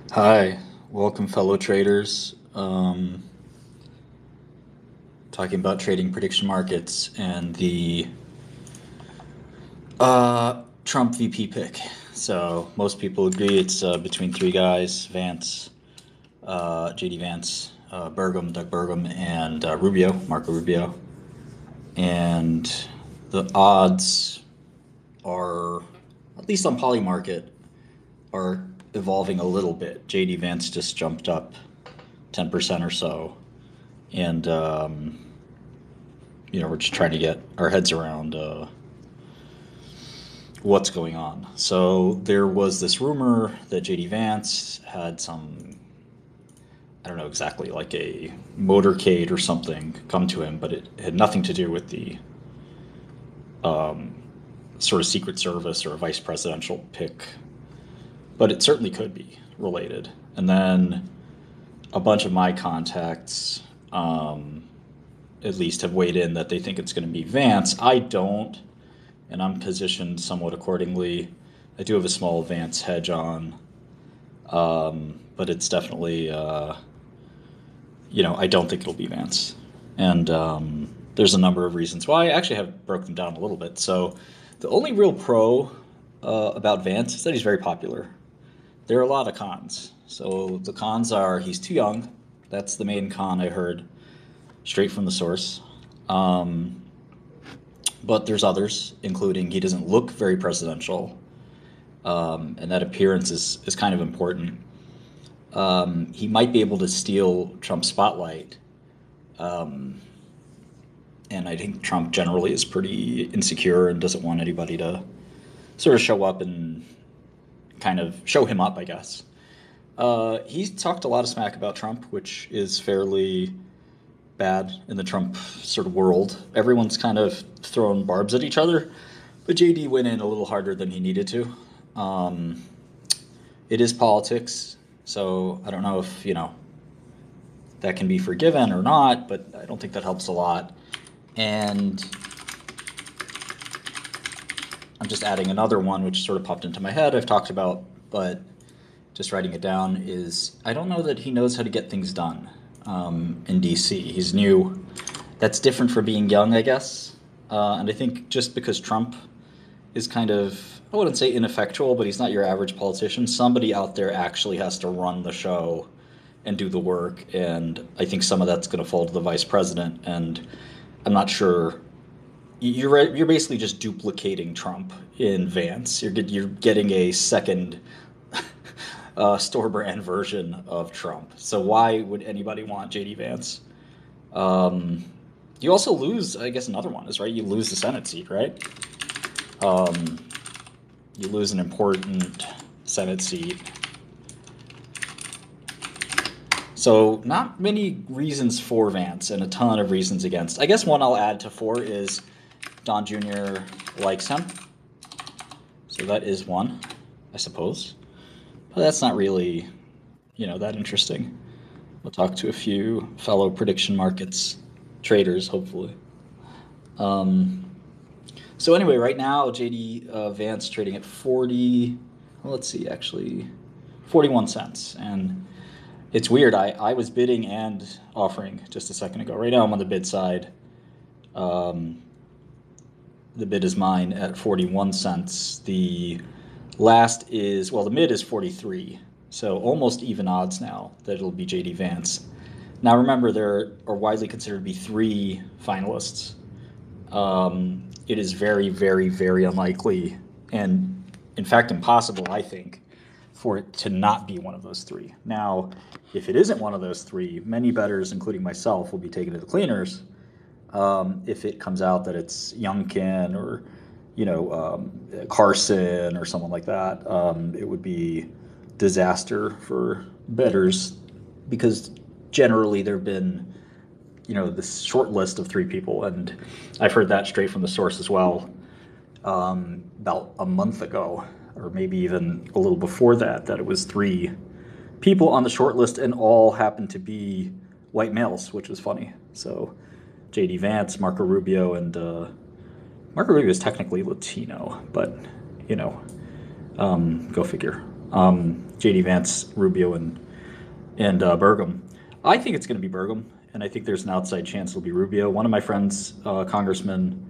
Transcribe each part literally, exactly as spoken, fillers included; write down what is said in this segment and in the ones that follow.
Hi, welcome, fellow traders. Um, talking about trading prediction markets and the uh, Trump V P pick. So most people agree it's uh, between three guys: Vance, uh, J D. Vance, uh, Burgum, Doug Burgum, and uh, Rubio, Marco Rubio. And the odds are, at least on Polymarket, are evolving a little bit. J D. Vance just jumped up ten percent or so, and um, you know, we're just trying to get our heads around uh, what's going on. So there was this rumor that J D. Vance had some, I don't know exactly, like a motorcade or something come to him, but it had nothing to do with the um, sort of Secret Service or a vice presidential pick, but it certainly could be related. And then a bunch of my contacts, um, at least, have weighed in that they think it's going to be Vance. I don't, and I'm positioned somewhat accordingly. I do have a small Vance hedge on, um, but it's definitely, uh, you know, I don't think it'll be Vance. And um, there's a number of reasons why. I actually have broke them down a little bit. So the only real pro uh, about Vance is that he's very popular. There are a lot of cons. So the cons are he's too young. That's the main con I heard straight from the source. Um, but there's others, including he doesn't look very presidential, um, and that appearance is, is kind of important. Um, he might be able to steal Trump's spotlight, um, and I think Trump generally is pretty insecure and doesn't want anybody to sort of show up and kind of show him up, I guess. Uh, he's talked a lot of smack about Trump, which is fairly bad in the Trump sort of world. Everyone's kind of thrown barbs at each other, but J D went in a little harder than he needed to. Um, it is politics, so I don't know if, you know, that can be forgiven or not, but I don't think that helps a lot. And I'm just adding another one, which sort of popped into my head I've talked about, but just writing it down is I don't know that he knows how to get things done um, in D C. He's new. That's different for being young, I guess. Uh, and I think just because Trump is kind of, I wouldn't say ineffectual, but he's not your average politician, somebody out there actually has to run the show and do the work. And I think some of that's going to fall to the vice president. And I'm not sure. You're, you're basically just duplicating Trump in Vance. You're, you're getting a second uh, store brand version of Trump. So why would anybody want J D. Vance? Um, you also lose, I guess another one is, right, you lose the Senate seat, right? Um, you lose an important Senate seat. So not many reasons for Vance and a ton of reasons against. I guess one I'll add to four is Don Junior likes him. So that is one, I suppose. But that's not really, you know, that interesting. We'll talk to a few fellow prediction markets traders, hopefully. Um, so anyway, right now, J D uh, Vance trading at forty, well, let's see, actually, forty-one cents. And it's weird. I, I was bidding and offering just a second ago. Right now, I'm on the bid side. Um, the bid is mine at forty-one cents. The last is, well, the mid is forty-three. So almost even odds now that it'll be J D. Vance. Now remember, there are widely considered to be three finalists. Um, it is very, very, very unlikely, and in fact impossible, I think, for it to not be one of those three. Now, if it isn't one of those three, many bettors, including myself, will be taken to the cleaners. Um, if it comes out that it's Youngkin or, you know, um, Carson or someone like that, um, it would be disaster for bettors because generally there have been, you know, this short list of three people, and I've heard that straight from the source as well, um, about a month ago, or maybe even a little before that, that it was three people on the short list, and all happened to be white males, which was funny. So J D. Vance, Marco Rubio, and uh, Marco Rubio is technically Latino, but, you know, um, go figure. Um, J D Vance, Rubio, and and uh, Burgum. I think it's going to be Burgum, and I think there's an outside chance it'll be Rubio. One of my friends, uh, Congressman,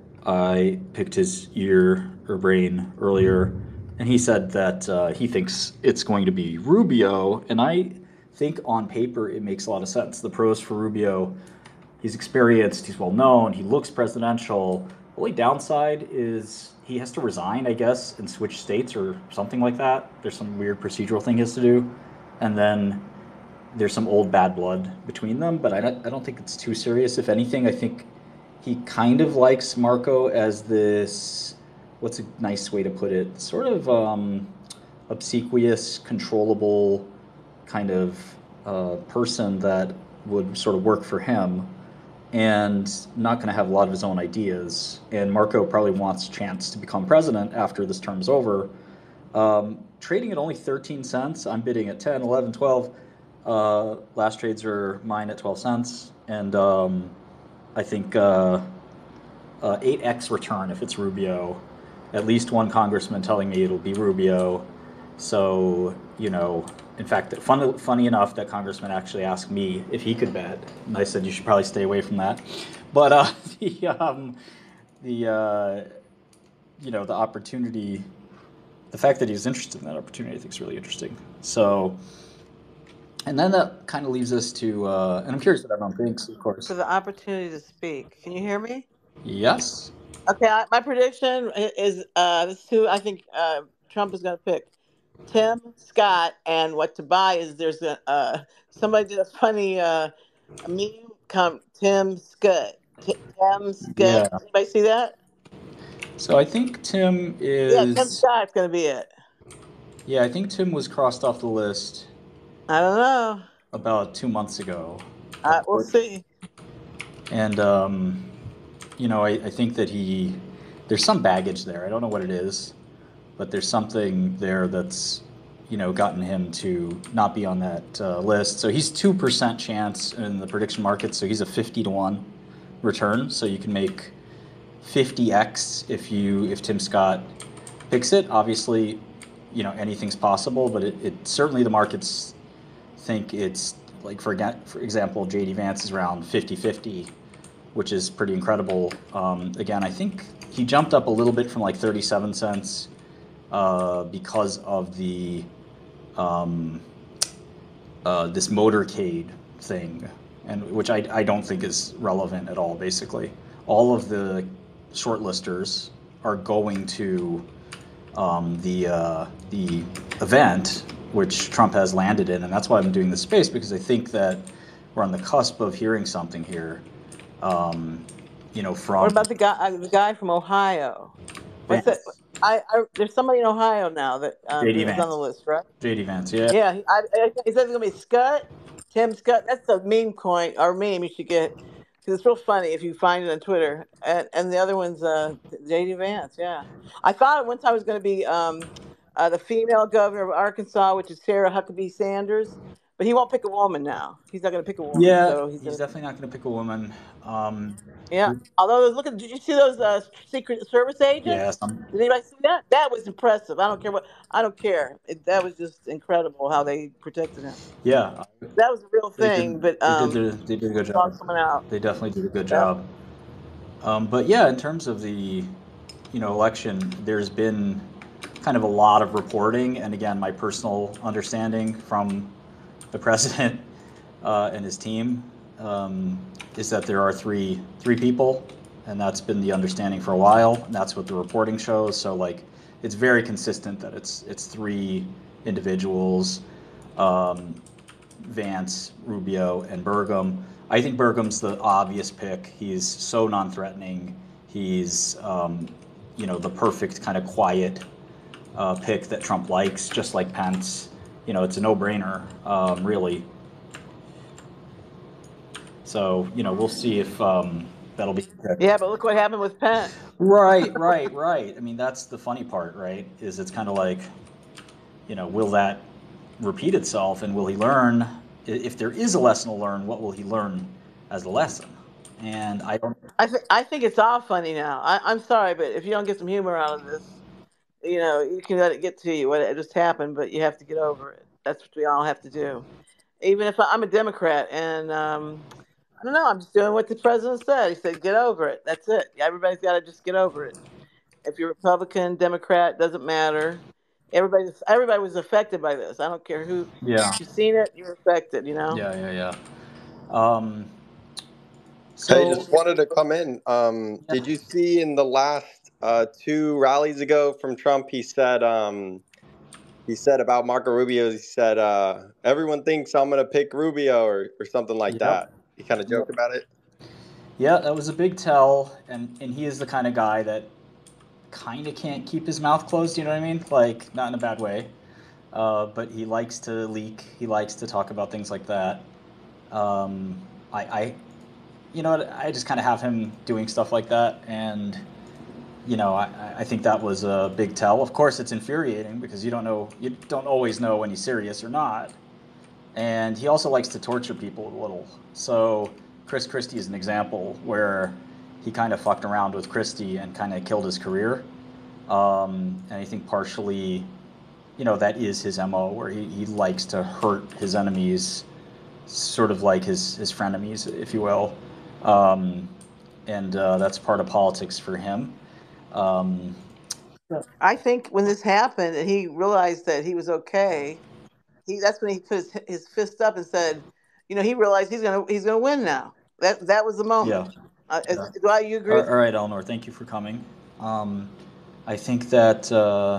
I picked his ear or brain earlier, and he said that uh, he thinks it's going to be Rubio, and I think on paper it makes a lot of sense. The pros for Rubio: he's experienced, he's well known, he looks presidential. The only downside is he has to resign, I guess, and switch states or something like that. There's some weird procedural thing he has to do, and then there's some old bad blood between them. But I don't, I don't think it's too serious. If anything, I think he kind of likes Marco as this, what's a nice way to put it, sort of um, obsequious, controllable kind of uh, person that would sort of work for him and not going to have a lot of his own ideas. And Marco probably wants a chance to become president after this term is over. Um, trading at only thirteen cents, I'm bidding at ten, eleven, twelve. Uh, last trades are mine at twelve cents. And um, I think uh, uh, eight x return if it's Rubio. At least one congressman telling me it'll be Rubio. So, you know, in fact, fun, funny enough, that congressman actually asked me if he could bet, and I said you should probably stay away from that. But uh, the um, the uh, you know the opportunity, the fact that he's interested in that opportunity, I think is really interesting. So, and then that kind of leaves us to, uh, and I'm curious what everyone thinks, of For course. the opportunity to speak. Can you hear me? Yes. Okay, I, my prediction i- is uh, this is who I think uh, Trump is going to pick: Tim Scott. And what to buy is there's a uh, somebody did a funny uh, meme. Come Tim Scott, T- Tim Scott. Yeah. Anybody see that? So I think Tim Yeah, Tim is, Scott's going to be it. yeah, I think Tim was crossed off the list I don't know. about two months ago. Uh, we'll see. And, um, you know, I, I think that he, there's some baggage there. I don't know what it is, but there's something there that's, you know, gotten him to not be on that uh, list. So he's two percent chance in the prediction market. So he's a fifty to one return. So you can make fifty x if you, if Tim Scott picks it. Obviously, you know, anything's possible, but it, it certainly the markets think it's like, for, for example, J D Vance is around fifty fifty, which is pretty incredible. Um, again, I think he jumped up a little bit from like thirty-seven cents uh, because of the um, uh, this motorcade thing, and which I, I don't think is relevant at all. Basically, all of the shortlisters are going to um, the uh, the event, which Trump has landed in, and that's why I'm doing this space, because I think that we're on the cusp of hearing something here. Um, you know, from What about the guy? Uh, the guy from Ohio? What's that? Vance, I, I there's somebody in Ohio now that um, J D is on the Vance, list, right? J D Vance, yeah, Yeah, he, I, I, he says it's gonna be Scott, Tim Scott. That's the meme coin or meme you should get because it's real funny if you find it on Twitter. And and the other one's uh, J D Vance. Yeah, I thought at one time it was gonna be um, uh, the female governor of Arkansas, which is Sarah Huckabee Sanders, but he won't pick a woman now. He's not gonna pick a woman, yeah. so he's He's gonna. definitely not going to pick a woman. Um, Yeah. Although those, look at, did you see those uh, Secret Service yeah, agents? some, Did anybody see that? That was impressive. I don't care what. I don't care. It, that was just incredible how they protected him. yeah. That was a real They thing, did. but They did. um, Their, they did a good lost job. someone out. They definitely did a good Yeah. job. Um, but yeah, in terms of the, you know, election, there's been kind of a lot of reporting, and again, my personal understanding from the president uh, and his team um, is that there are three three people, and that's been the understanding for a while, and that's what the reporting shows. So like, it's very consistent that it's it's three individuals. Um, Vance, Rubio, and Burgum. I think Burgum's the obvious pick. He's so non-threatening. He's, um, you know, the perfect kind of quiet uh, pick that Trump likes, just like Pence. You know, it's a no-brainer, um, really. So, you know, we'll see if um, that'll be the pick. Yeah, but look what happened with Pence. Right, right, right. I mean, that's the funny part, right? Is it's kind of like, you know, will that repeat itself, and will he learn? If there is a lesson to learn, what will he learn as a lesson? And I don't. I think I think it's all funny now. I, I'm sorry, but if you don't get some humor out of this, You know, you can let it get to you. What it just happened, but you have to get over it. That's what we all have to do. Even if I, I'm a Democrat, and um, I don't know, I'm just doing what the president said. He said, "Get over it." That's it. Everybody's got to just get over it. If you're Republican, Democrat, doesn't matter. Everybody, everybody was affected by this. I don't care who. Yeah, You've seen it. You're affected. You know. yeah, yeah, yeah. Um, Hey, so just wanted to come in. Um, yeah, did you see in the last uh, two rallies ago from Trump, he said um, he said about Marco Rubio, he said uh, everyone thinks I'm gonna pick Rubio or, or something like yep, that. He kind of yep. joked about it. Yeah, that was a big tell, and and he is the kind of guy that kind of can't keep his mouth closed. You know what I mean? Like not in a bad way, uh, but he likes to leak. He likes to talk about things like that. Um, I, I, you know, what, I just kind of have him doing stuff like that, and you know, I, I think that was a big tell. Of course, it's infuriating because you don't know, you don't always know when he's serious or not. And he also likes to torture people a little. So Chris Christie is an example where he kind of fucked around with Christie and kind of killed his career. Um, and I think partially, you know, that is his M O, where he, he likes to hurt his enemies, sort of like his, his frenemies, if you will. Um, and uh, that's part of politics for him. Um, I think when this happened and he realized that he was okay, he that's when he put his, his fist up and said, you know, he realized he's gonna he's gonna win now. That that was the moment. yeah. Uh, is, Yeah. do I you agree All with all right, Eleanor, thank you for coming. Um, I think that, uh,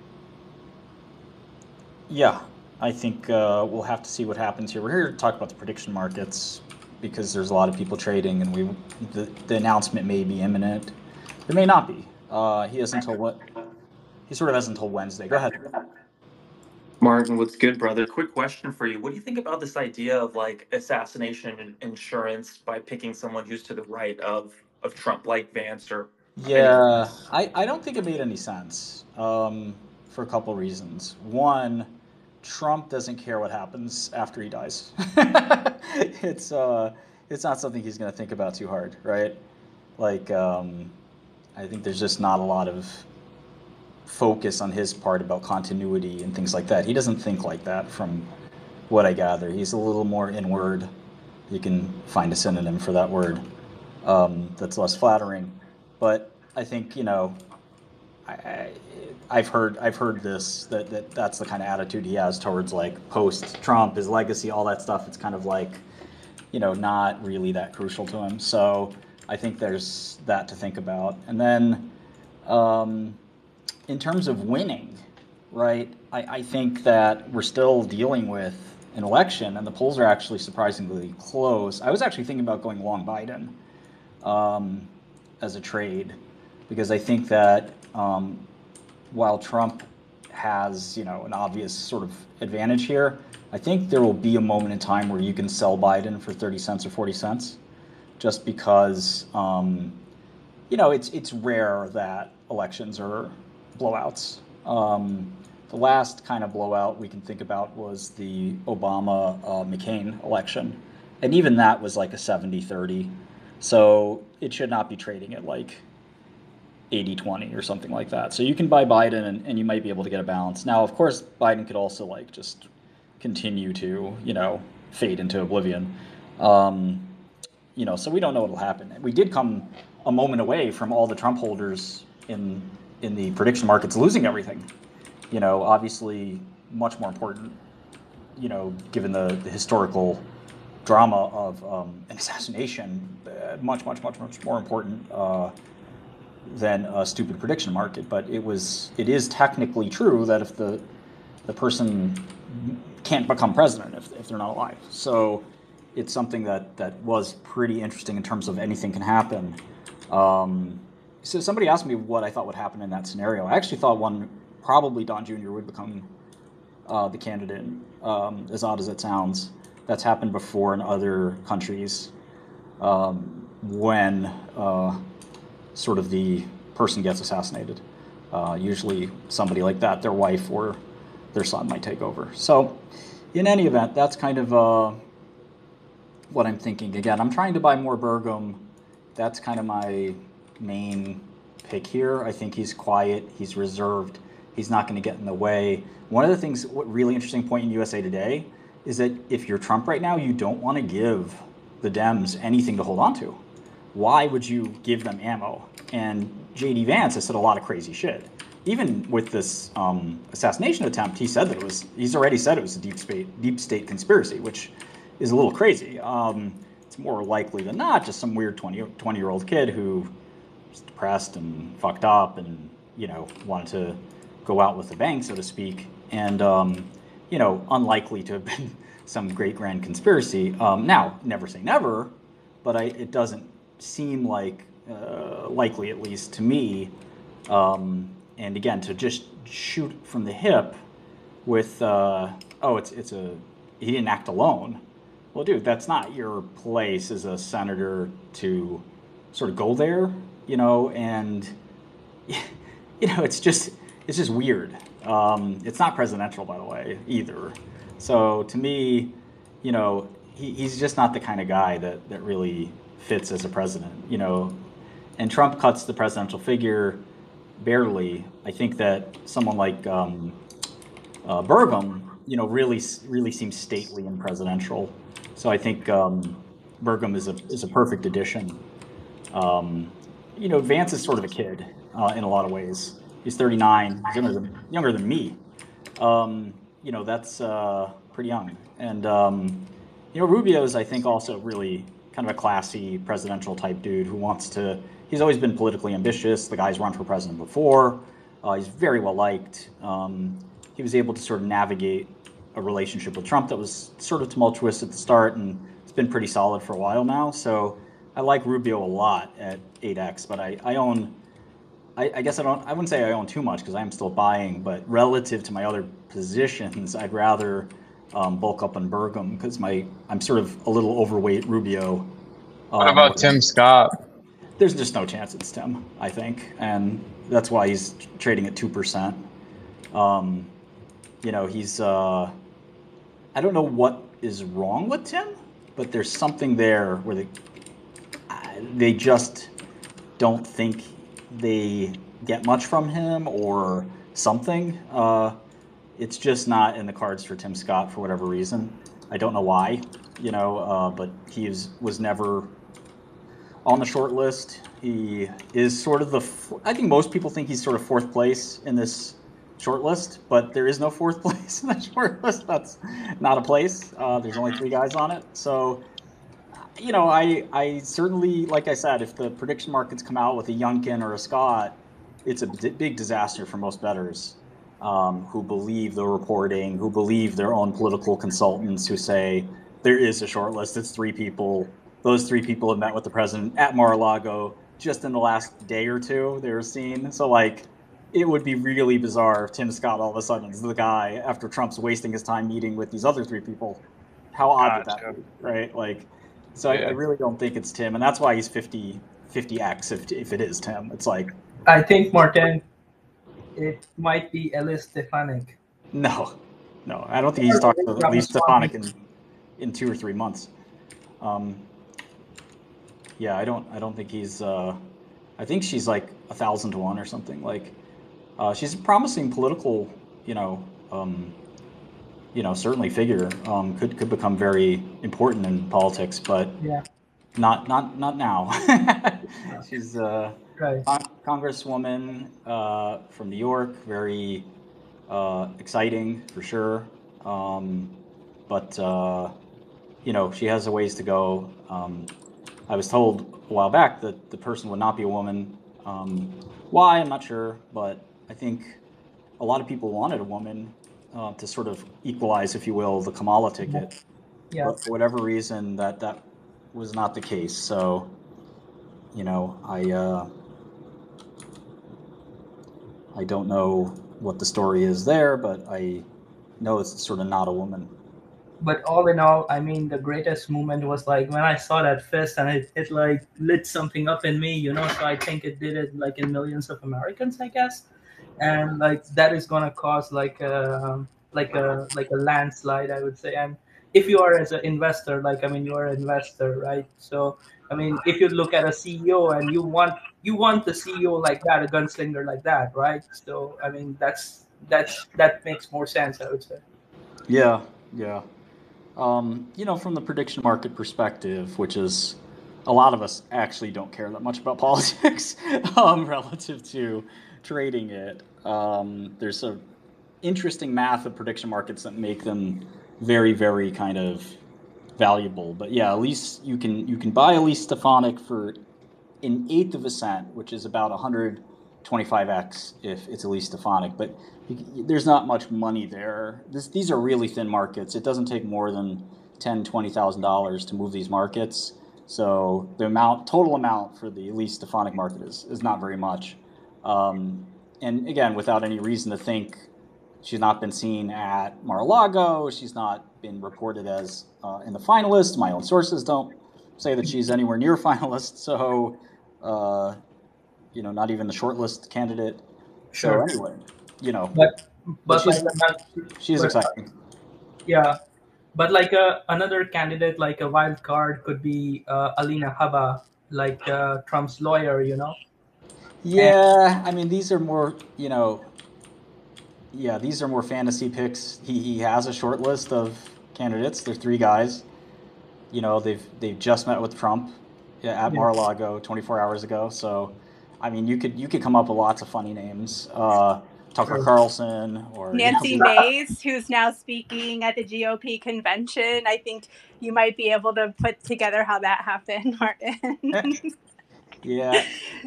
yeah, I think uh, we'll have to see what happens here. We're here to talk about the prediction markets because there's a lot of people trading, and we the, the announcement may be imminent. There may not be. Uh, he has until what? He sort of has until Wednesday. Go ahead. Martin, what's good, brother? Quick question for you. What do you think about this idea of like assassination insurance by picking someone who's to the right of of Trump, like Vance or anyone Yeah, else? I, I don't think it made any sense um, for a couple reasons. One, Trump doesn't care what happens after he dies. it's uh, it's not something he's going to think about too hard, right? Like, um, I think there's just not a lot of focus on his part about continuity and things like that. He doesn't think like that, from what I gather. He's a little more inward. You can find a synonym for that word um, that's less flattering. But I think, you know, I, I, I've heard I've heard this that, that that's the kind of attitude he has towards like post Trump, his legacy, all that stuff. It's kind of like, you know, not really that crucial to him. So I think there's that to think about. And then um, in terms of winning, right? I, I think that we're still dealing with an election, and the polls are actually surprisingly close. I was actually thinking about going long Biden um, as a trade, because I think that um, while Trump has, you know, an obvious sort of advantage here, I think there will be a moment in time where you can sell Biden for thirty cents or forty cents, just because, um, you know, it's it's rare that elections are blowouts. Um, the last kind of blowout we can think about was the Obama uh, McCain election, and even that was like a seventy thirty. So it should not be trading at like eighty twenty or something like that. So you can buy Biden, and, and you might be able to get a balance. Now, of course, Biden could also like just continue to, you know, fade into oblivion. Um, you know, so we don't know what'll happen. We did come a moment away from all the Trump holders in in the prediction markets losing everything. You know, obviously much more important, you know, given the, the historical drama of um, an assassination, uh, much, much, much, much more important uh, than a stupid prediction market. But it was, it is technically true that if the the person can't become president if, if they're not alive. So it's something that, that was pretty interesting in terms of anything can happen. Um, so somebody asked me what I thought would happen in that scenario. I actually thought one, probably Don Junior would become uh, the candidate, um, as odd as it sounds. That's happened before in other countries um, when uh, sort of the person gets assassinated. Uh, usually somebody like that, their wife or their son might take over. So in any event, that's kind of uh, what I'm thinking. Again, I'm trying to buy more Burgum. That's kind of my main pick here. I think he's quiet, he's reserved. He's not going to get in the way. One of the things, what really interesting point in U S A Today is that if you're Trump right now, you don't want to give the Dems anything to hold on to. Why would you give them ammo? And J D Vance has said a lot of crazy shit. Even with this um, assassination attempt, he said that it was, he's already said it was a deep state, deep state conspiracy, which is a little crazy. Um, it's more likely than not just some weird twenty, twenty-year-old kid who was depressed and fucked up and, you know, wanted to go out with a bang, so to speak. And, um, you know, unlikely to have been some great grand conspiracy. Um, now, never say never, but I, it doesn't seem like, uh, likely at least to me, um, and again, to just shoot from the hip with, uh, oh, it's it's a, he didn't act alone. Well, dude, that's not your place as a senator to sort of go there, you know, and, you know, it's just, it's just weird. Um, it's not presidential, by the way, either. So to me, you know, he, he's just not the kind of guy that, that really fits as a president, you know, and Trump cuts the presidential figure barely. I think that someone like um, uh, Burgum, you know, really, really seems stately and presidential. So I think um, Burgum is a is a perfect addition. Um, you know, Vance is sort of a kid uh, in a lot of ways. He's thirty-nine, he's younger than younger than me. Um, you know, that's uh, pretty young. And um, you know, Rubio's, I think, also really kind of a classy presidential type dude who wants to. He's always been politically ambitious. The guy's run for president before. Uh, he's very well liked. Um, he was able to sort of navigate a relationship with Trump that was sort of tumultuous at the start, and it's been pretty solid for a while now. So I like Rubio a lot at eight X, but I, I own, I, I guess I don't, I wouldn't say I own too much because I'm still buying, but relative to my other positions, I'd rather um, bulk up on Burgum because my, I'm sort of a little overweight Rubio. What um, about Tim Scott? There's just no chance it's Tim, I think, and that's why he's trading at two percent. Um, you know, he's, uh, I don't know what is wrong with Tim, but there's something there where they, they just don't think they get much from him or something. Uh, it's just not in the cards for Tim Scott for whatever reason. I don't know why, you know, uh, but he is, was never on the short list. He is sort of the, I think most people think he's sort of fourth place in this short list, but there is no fourth place in the short list. That's not a place. Uh, there's only three guys on it. So, you know, I, I certainly, like I said, if the prediction markets come out with a Youngkin or a Scott, it's a d- big disaster for most bettors um, who believe the reporting, who believe their own political consultants who say there is a short list. It's three people. Those three people have met with the president at Mar-a-Lago just in the last day or two. They were seen. So, like, it would be really bizarre if Tim Scott all of a sudden is the guy after Trump's wasting his time meeting with these other three people. How odd Gotcha. would that be, right? Like, so Yeah. I, I really don't think it's Tim, and that's why he's fifty, fifty X if if it is Tim. It's like, I think, Martin, it might be Ellis Stefanik. no, no, I don't think he's talked to at least Stefanik in in two or three months. Um, yeah, I don't, I don't think he's. Uh, I think she's like a thousand to one or something. Like, uh, she's a promising political, you know, um, you know, certainly figure. Um, could could become very important in politics, but Yeah, not not not now. She's a right. con- congresswoman uh, from New York, very uh, exciting for sure. Um, but uh, you know, she has a ways to go. Um, I was told a while back that the person would not be a woman. Um, why, I'm not sure, but I think a lot of people wanted a woman uh, to sort of equalize, if you will, the Kamala ticket. Yeah. But for whatever reason, that that was not the case. So, you know, I uh, I don't know what the story is there, but I know it's sort of not a woman. But all in all, I mean, the greatest moment was like when I saw that fist and it, it like lit something up in me, you know. So I think it did it like in millions of Americans, I guess. And like that is gonna cause like a like a like a landslide, I would say. And if you are as an investor, like I mean, you are an investor, right? So I mean, if you look at a C E O and you want you want the C E O like that, a gunslinger like that, right? So I mean, that's that's that makes more sense, I would say. Yeah, yeah. Um, you know, from the prediction market perspective, which is a lot of us actually don't care that much about politics um, relative to trading it. Um, there's some interesting math of prediction markets that make them very, very kind of valuable. But yeah, at least you can you can buy Elise Stefanik for an eighth of a cent, which is about one hundred twenty-five x if it's Elise Stefanik. But you, there's not much money there. This, these are really thin markets. It doesn't take more than ten, twenty thousand dollars to move these markets. So the amount, total amount for the Elise Stefanik market is is not very much. Um, and again, without any reason to think, she's not been seen at Mar-a-Lago. She's not been reported as uh, in the finalists. My own sources don't say that she's anywhere near finalist. So, uh, you know, not even the shortlist candidate. Sure. So anyway, you know, But but but she's, like another, she's but, exciting. Yeah, but like a, another candidate, like a wild card, could be uh, Alina Habba, like uh, Trump's lawyer, you know. Yeah, I mean, these are more, you know, yeah, these are more fantasy picks. He he has a short list of candidates. There's three guys. You know, they've they've just met with Trump yeah, at Yeah. Mar-a-Lago twenty-four hours ago. So, I mean, you could you could come up with lots of funny names. Uh, Tucker Sure. Carlson or Nancy you know, Mace, who's now speaking at the G O P convention. I think you might be able to put together how that happened, Martin. yeah.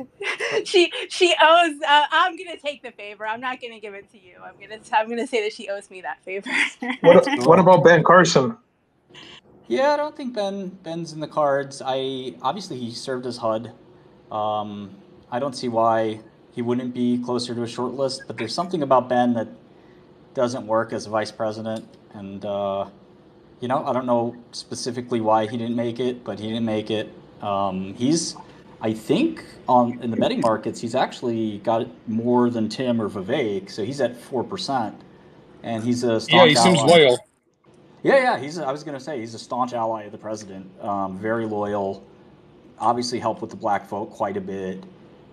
she she owes. Uh, I'm gonna take the favor. I'm not gonna give it to you. I'm gonna I'm gonna say that she owes me that favor. What, Cool. what about Ben Carson? Yeah, I don't think Ben Ben's in the cards. I obviously he served as H U D. Um, I don't see why he wouldn't be closer to a short list, but there's something about Ben that doesn't work as a vice president, and uh, you know, I don't know specifically why he didn't make it, but he didn't make it. Um, he's, I think, on in the betting markets, he's actually got more than Tim or Vivek, so he's at four percent, and he's a Yeah, staunch he seems ally. loyal. Yeah, yeah, he's. I was gonna say he's a staunch ally of the president. Um, very loyal. Obviously, helped with the black vote quite a bit.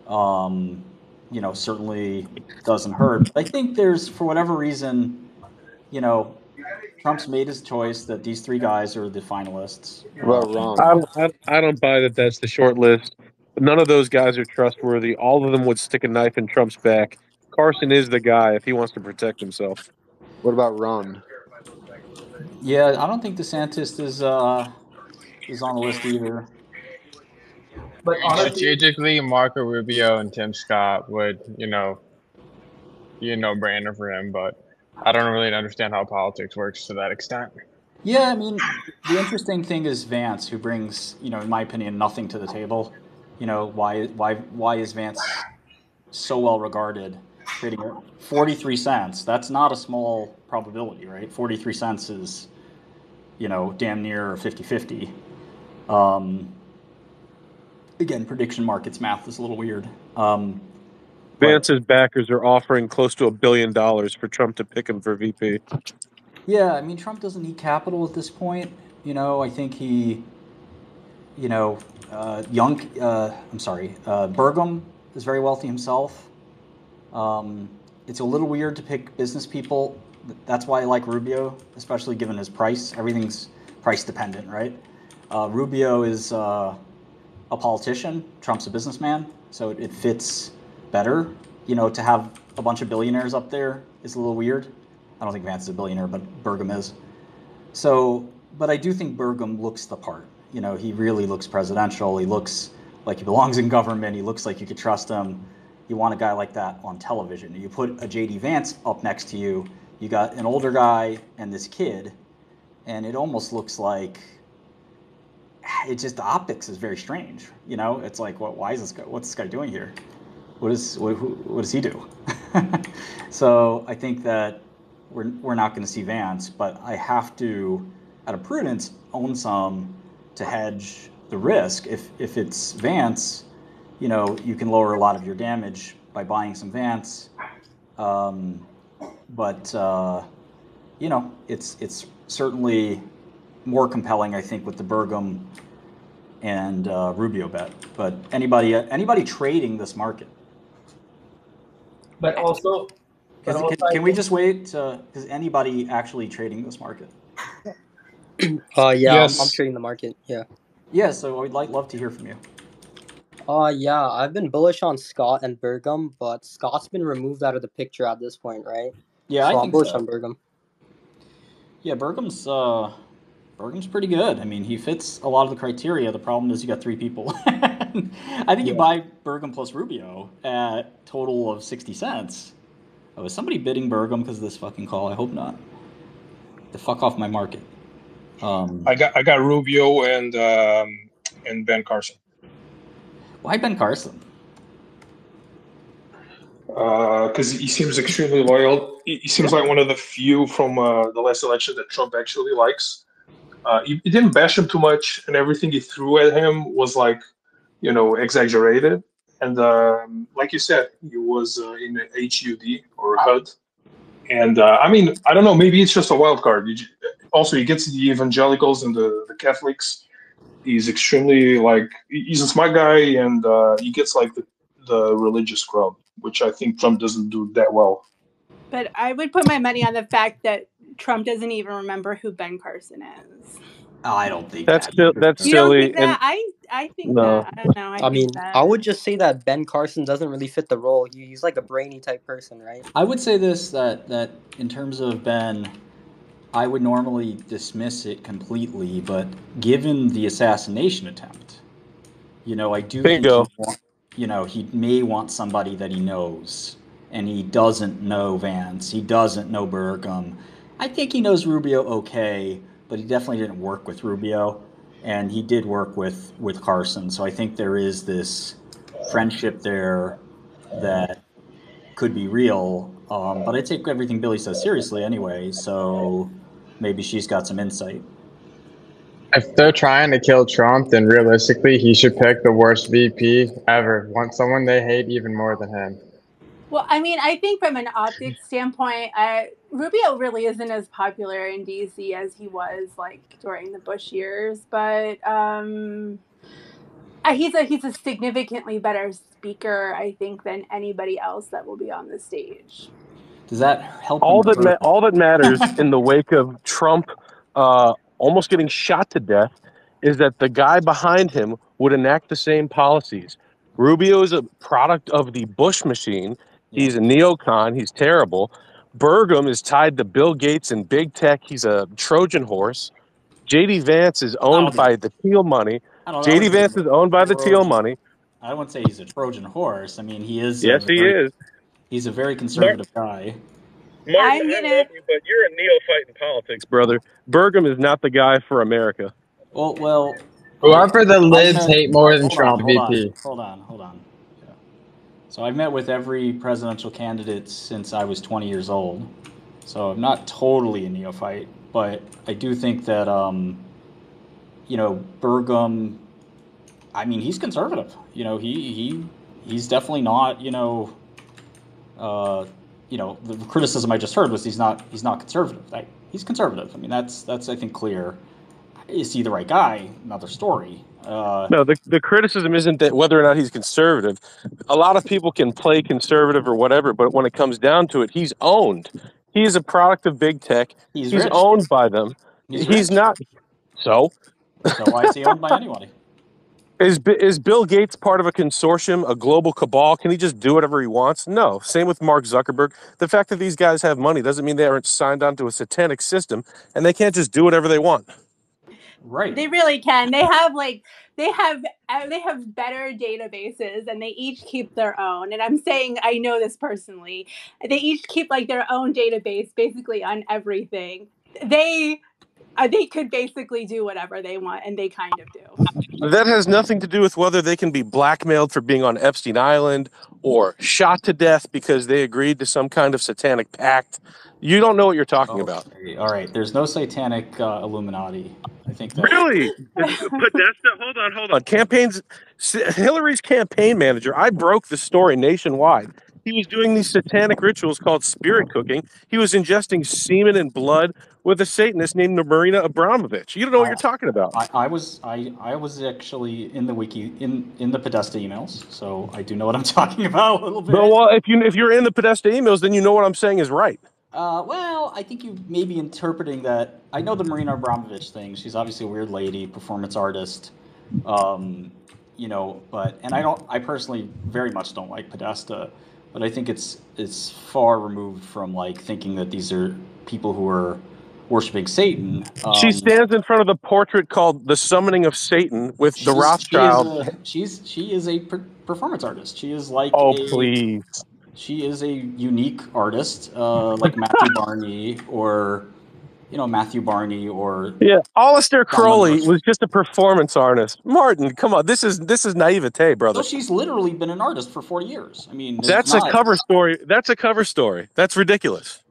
Um, you know, certainly doesn't hurt. But I think there's, for whatever reason, you know, Trump's made his choice that these three guys are the finalists. What about Um, Ron? I don't, I, I don't buy that that's the short list. None of those guys are trustworthy. All of them would stick a knife in Trump's back. Carson is the guy if he wants to protect himself. What about Ron? yeah, I don't think DeSantis is uh, is on the list either. But honestly, Strategically, Marco Rubio and Tim Scott would, you know, be a no-brainer for him, but I don't really understand how politics works to that extent. Yeah, I mean, the interesting thing is Vance, who brings, you know, in my opinion, nothing to the table. You know, why why why is Vance so well regarded? Trading at forty-three cents. That's not a small probability, right? forty-three cents is, you know, damn near fifty-fifty. Um, again, prediction markets math is a little weird. Um, but Vance's backers are offering close to a billion dollars for Trump to pick him for V P. yeah, I mean, Trump doesn't need capital at this point. You know, I think he, you know, uh, Young, uh, I'm sorry, uh, Burgum is very wealthy himself. Um, it's a little weird to pick business people. That's why I like Rubio, especially given his price. Everything's price dependent, right? Uh, Rubio is uh, a politician. Trump's a businessman, so it, it fits better. You know, to have a bunch of billionaires up there is a little weird. I don't think Vance is a billionaire, but Burgum is. So, but I do think Burgum looks the part. You know, he really looks presidential. He looks like he belongs in government. He looks like you could trust him. You want a guy like that on television. You put a J D Vance up next to you, you got an older guy and this kid, and it almost looks like, it just, the optics is very strange. You know, it's like, what? Why is this guy? What's this guy doing here? What is what? Who, what does he do? So I think that we're we're not going to see Vance, but I have to, out of prudence, own some to hedge the risk. If if it's Vance, you know, you can lower a lot of your damage by buying some Vance. Um, but uh, you know, it's it's certainly more compelling, I think, with the Burgum and uh, Rubio bet. But anybody anybody trading this market. But also, but Can, also can, I can we think- just wait? Uh, is anybody actually trading this market? Uh, yeah, Yes. I'm, I'm trading the market. Yeah. Yeah, so I'd like love to hear from you. Uh, yeah, I've been bullish on Scott and Burgum, but Scott's been removed out of the picture at this point, right? Yeah, so I I'm think bullish so. on Burgum. Yeah, Burgum's uh, Burgum's pretty good. I mean, he fits a lot of the criteria. The problem is you got three people. I think you Yeah. buy Burgum plus Rubio at total of sixty cents. Oh, is somebody bidding Burgum because of this fucking call? I hope not. The fuck off my market. Um, I got I got Rubio and um, and Ben Carson. why Ben Carson? Because he seems extremely loyal. He, he seems like one of the few from uh, the last election that Trump actually likes. Uh, he, he didn't bash him too much, and everything he threw at him was like, you know, exaggerated. And um, like you said, he was uh, in H U D or H U D. And uh, I mean, I don't know, maybe it's just a wild card. You, j- also, he gets the evangelicals and the, the Catholics. He's extremely like, he- he's a smart guy, and uh, he gets like the, the religious crowd, which I think Trump doesn't do that well. But I would put my money on the fact that Trump doesn't even remember who Ben Carson is. Oh, I don't think That's that. still that's You don't silly. think that? And I I think No. that. I don't know. I, I think mean, that. I would just say that Ben Carson doesn't really fit the role. He, he's like a brainy type person, right? I would say this, that that in terms of Ben, I would normally dismiss it completely, but given the assassination attempt, you know, I do Bingo. think he want, you know, he may want somebody that he knows, and he doesn't know Vance, he doesn't know Burgum. I think he knows Rubio okay, but he definitely didn't work with Rubio, and he did work with with Carson. So I think there is this friendship there that could be real. Um, but I take everything Billy says seriously anyway, so maybe she's got some insight. If they're trying to kill Trump, then realistically, he should pick the worst V P ever. Want someone they hate even more than him. Well, I mean, I think from an optics standpoint, uh, Rubio really isn't as popular in D C as he was like during the Bush years, but um, uh, he's a he's a significantly better speaker, I think, than anybody else that will be on the stage. Does that help? all him that ma- hurt? all that matters in the wake of Trump uh, almost getting shot to death is that the guy behind him would enact the same policies. Rubio is a product of the Bush machine. He's a neocon. He's terrible. Burgum is tied to Bill Gates and big tech. He's a Trojan horse. J D Vance is owned don't by the Teal money. I don't know. J D Vance is owned by the Teal money. I wouldn't say he's a Trojan horse. I mean, he is. Yes, a he very, is. He's a very conservative guy. I'm gonna. you, but you're a neophyte in politics, brother. Burgum is not the guy for America. Well, well. Whoever the I've libs met- hate more than hold Trump, on, V hold P. On, hold on, hold on. Yeah. So I've met with every presidential candidate since I was twenty years old. So I'm not totally a neophyte, but I do think that, um, you know, Burgum, I mean, he's conservative. You know, he he he's definitely not, you know, uh, you know, the criticism I just heard was he's not he's not conservative. Right? He's conservative. I mean, that's that's I think clear. Is he the right guy? Another story. Uh, No, the, the criticism isn't that whether or not he's conservative. A lot of people can play conservative or whatever, but when it comes down to it, he's owned. He is a product of big tech. He's He's rich. owned by them. He's He's, rich. not. So So why is he owned by anybody? is Bi- is Bill Gates part of a consortium, a global cabal? Can he just do whatever he wants? No. Same with Mark Zuckerberg. The fact that these guys have money doesn't mean they aren't signed onto a satanic system, and they can't just do whatever they want. Right. They really can. They have like they have uh, they have better databases, and they each keep their own. And I'm saying I know this personally. They each keep like their own database, basically on everything. They uh, they could basically do whatever they want, and they kind of do. That has nothing to do with whether they can be blackmailed for being on Epstein Island or shot to death because they agreed to some kind of satanic pact. You don't know what you're talking about. Okay, all right. There's no satanic uh, Illuminati. I think that. Really? Podesta, hold on, hold on. Campaigns, Hillary's campaign manager, I broke the story nationwide. he was doing these satanic rituals called spirit cooking. He was ingesting semen and blood with a Satanist named Marina Abramovich. You don't know what I- you're talking about. I, I was I, I was actually in the wiki in, in the Podesta emails, so I do know what I'm talking about a little bit. But well, if you if you're in the Podesta emails, then you know what I'm saying is right. Uh, well, I think you may be interpreting that. I know the Marina Abramovich thing. She's obviously a weird lady, performance artist. Um, you know, but and I don't. I personally very much don't like Podesta, but I think it's it's far removed from like thinking that these are people who are worshiping Satan. Um, She stands in front of the portrait called "The Summoning of Satan" with the she's, Rothschild. She is a, she's she is a per- performance artist. She is like Oh, a, please. She is a unique artist, uh, like Matthew Barney or, you know, Matthew Barney or Yeah, Alistair Don Crowley Lewis. was just a performance artist. Martin, come on, this is this is naivete, brother. So she's literally been an artist for forty years. I mean, it's That's a not, cover story. That's a cover story. That's ridiculous.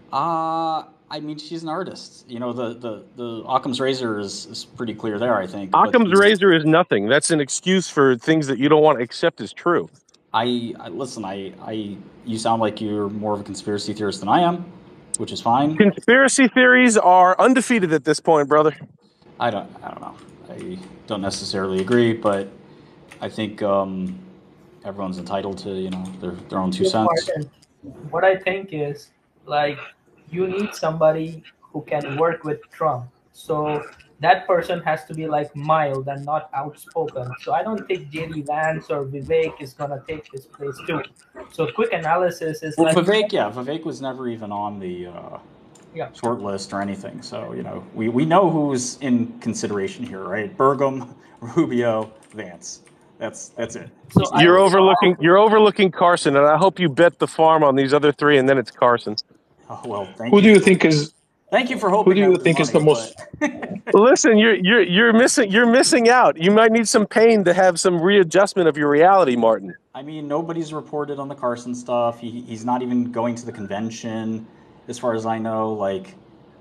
Uh, I mean, she's an artist. You know, the the, the Occam's razor is, is pretty clear there, I think. but Occam's she's- razor is nothing. That's an excuse for things that you don't want to accept as true. I, I listen. I, I you sound like you're more of a conspiracy theorist than I am, which is fine. Conspiracy theories are undefeated at this point, brother. I don't. I don't know. I don't necessarily agree, but I think um, everyone's entitled to you know their their own two Yes, cents. Martin, what I think is like you need somebody who can work with Trump. So that person has to be like mild and not outspoken. So I don't think J D Vance or Vivek is gonna take his place too. So quick analysis is Well, like Vivek, yeah, Vivek was never even on the uh, Yeah. short list or anything. So you know, we, we know who's in consideration here, right? Burgum, Rubio, Vance. That's that's it. So I You're would- overlooking you're overlooking Carson, and I hope you bet the farm on these other three, and then it's Carson. Oh, well, thank Who you. do you for- think is Thank you for hoping. who do I you was think is the money, most but- Listen, you're you're you're missing you're missing out. You might need some pain to have some readjustment of your reality, Martin. I mean, nobody's reported on the Carson stuff. He he's not even going to the convention, as far as I know. Like,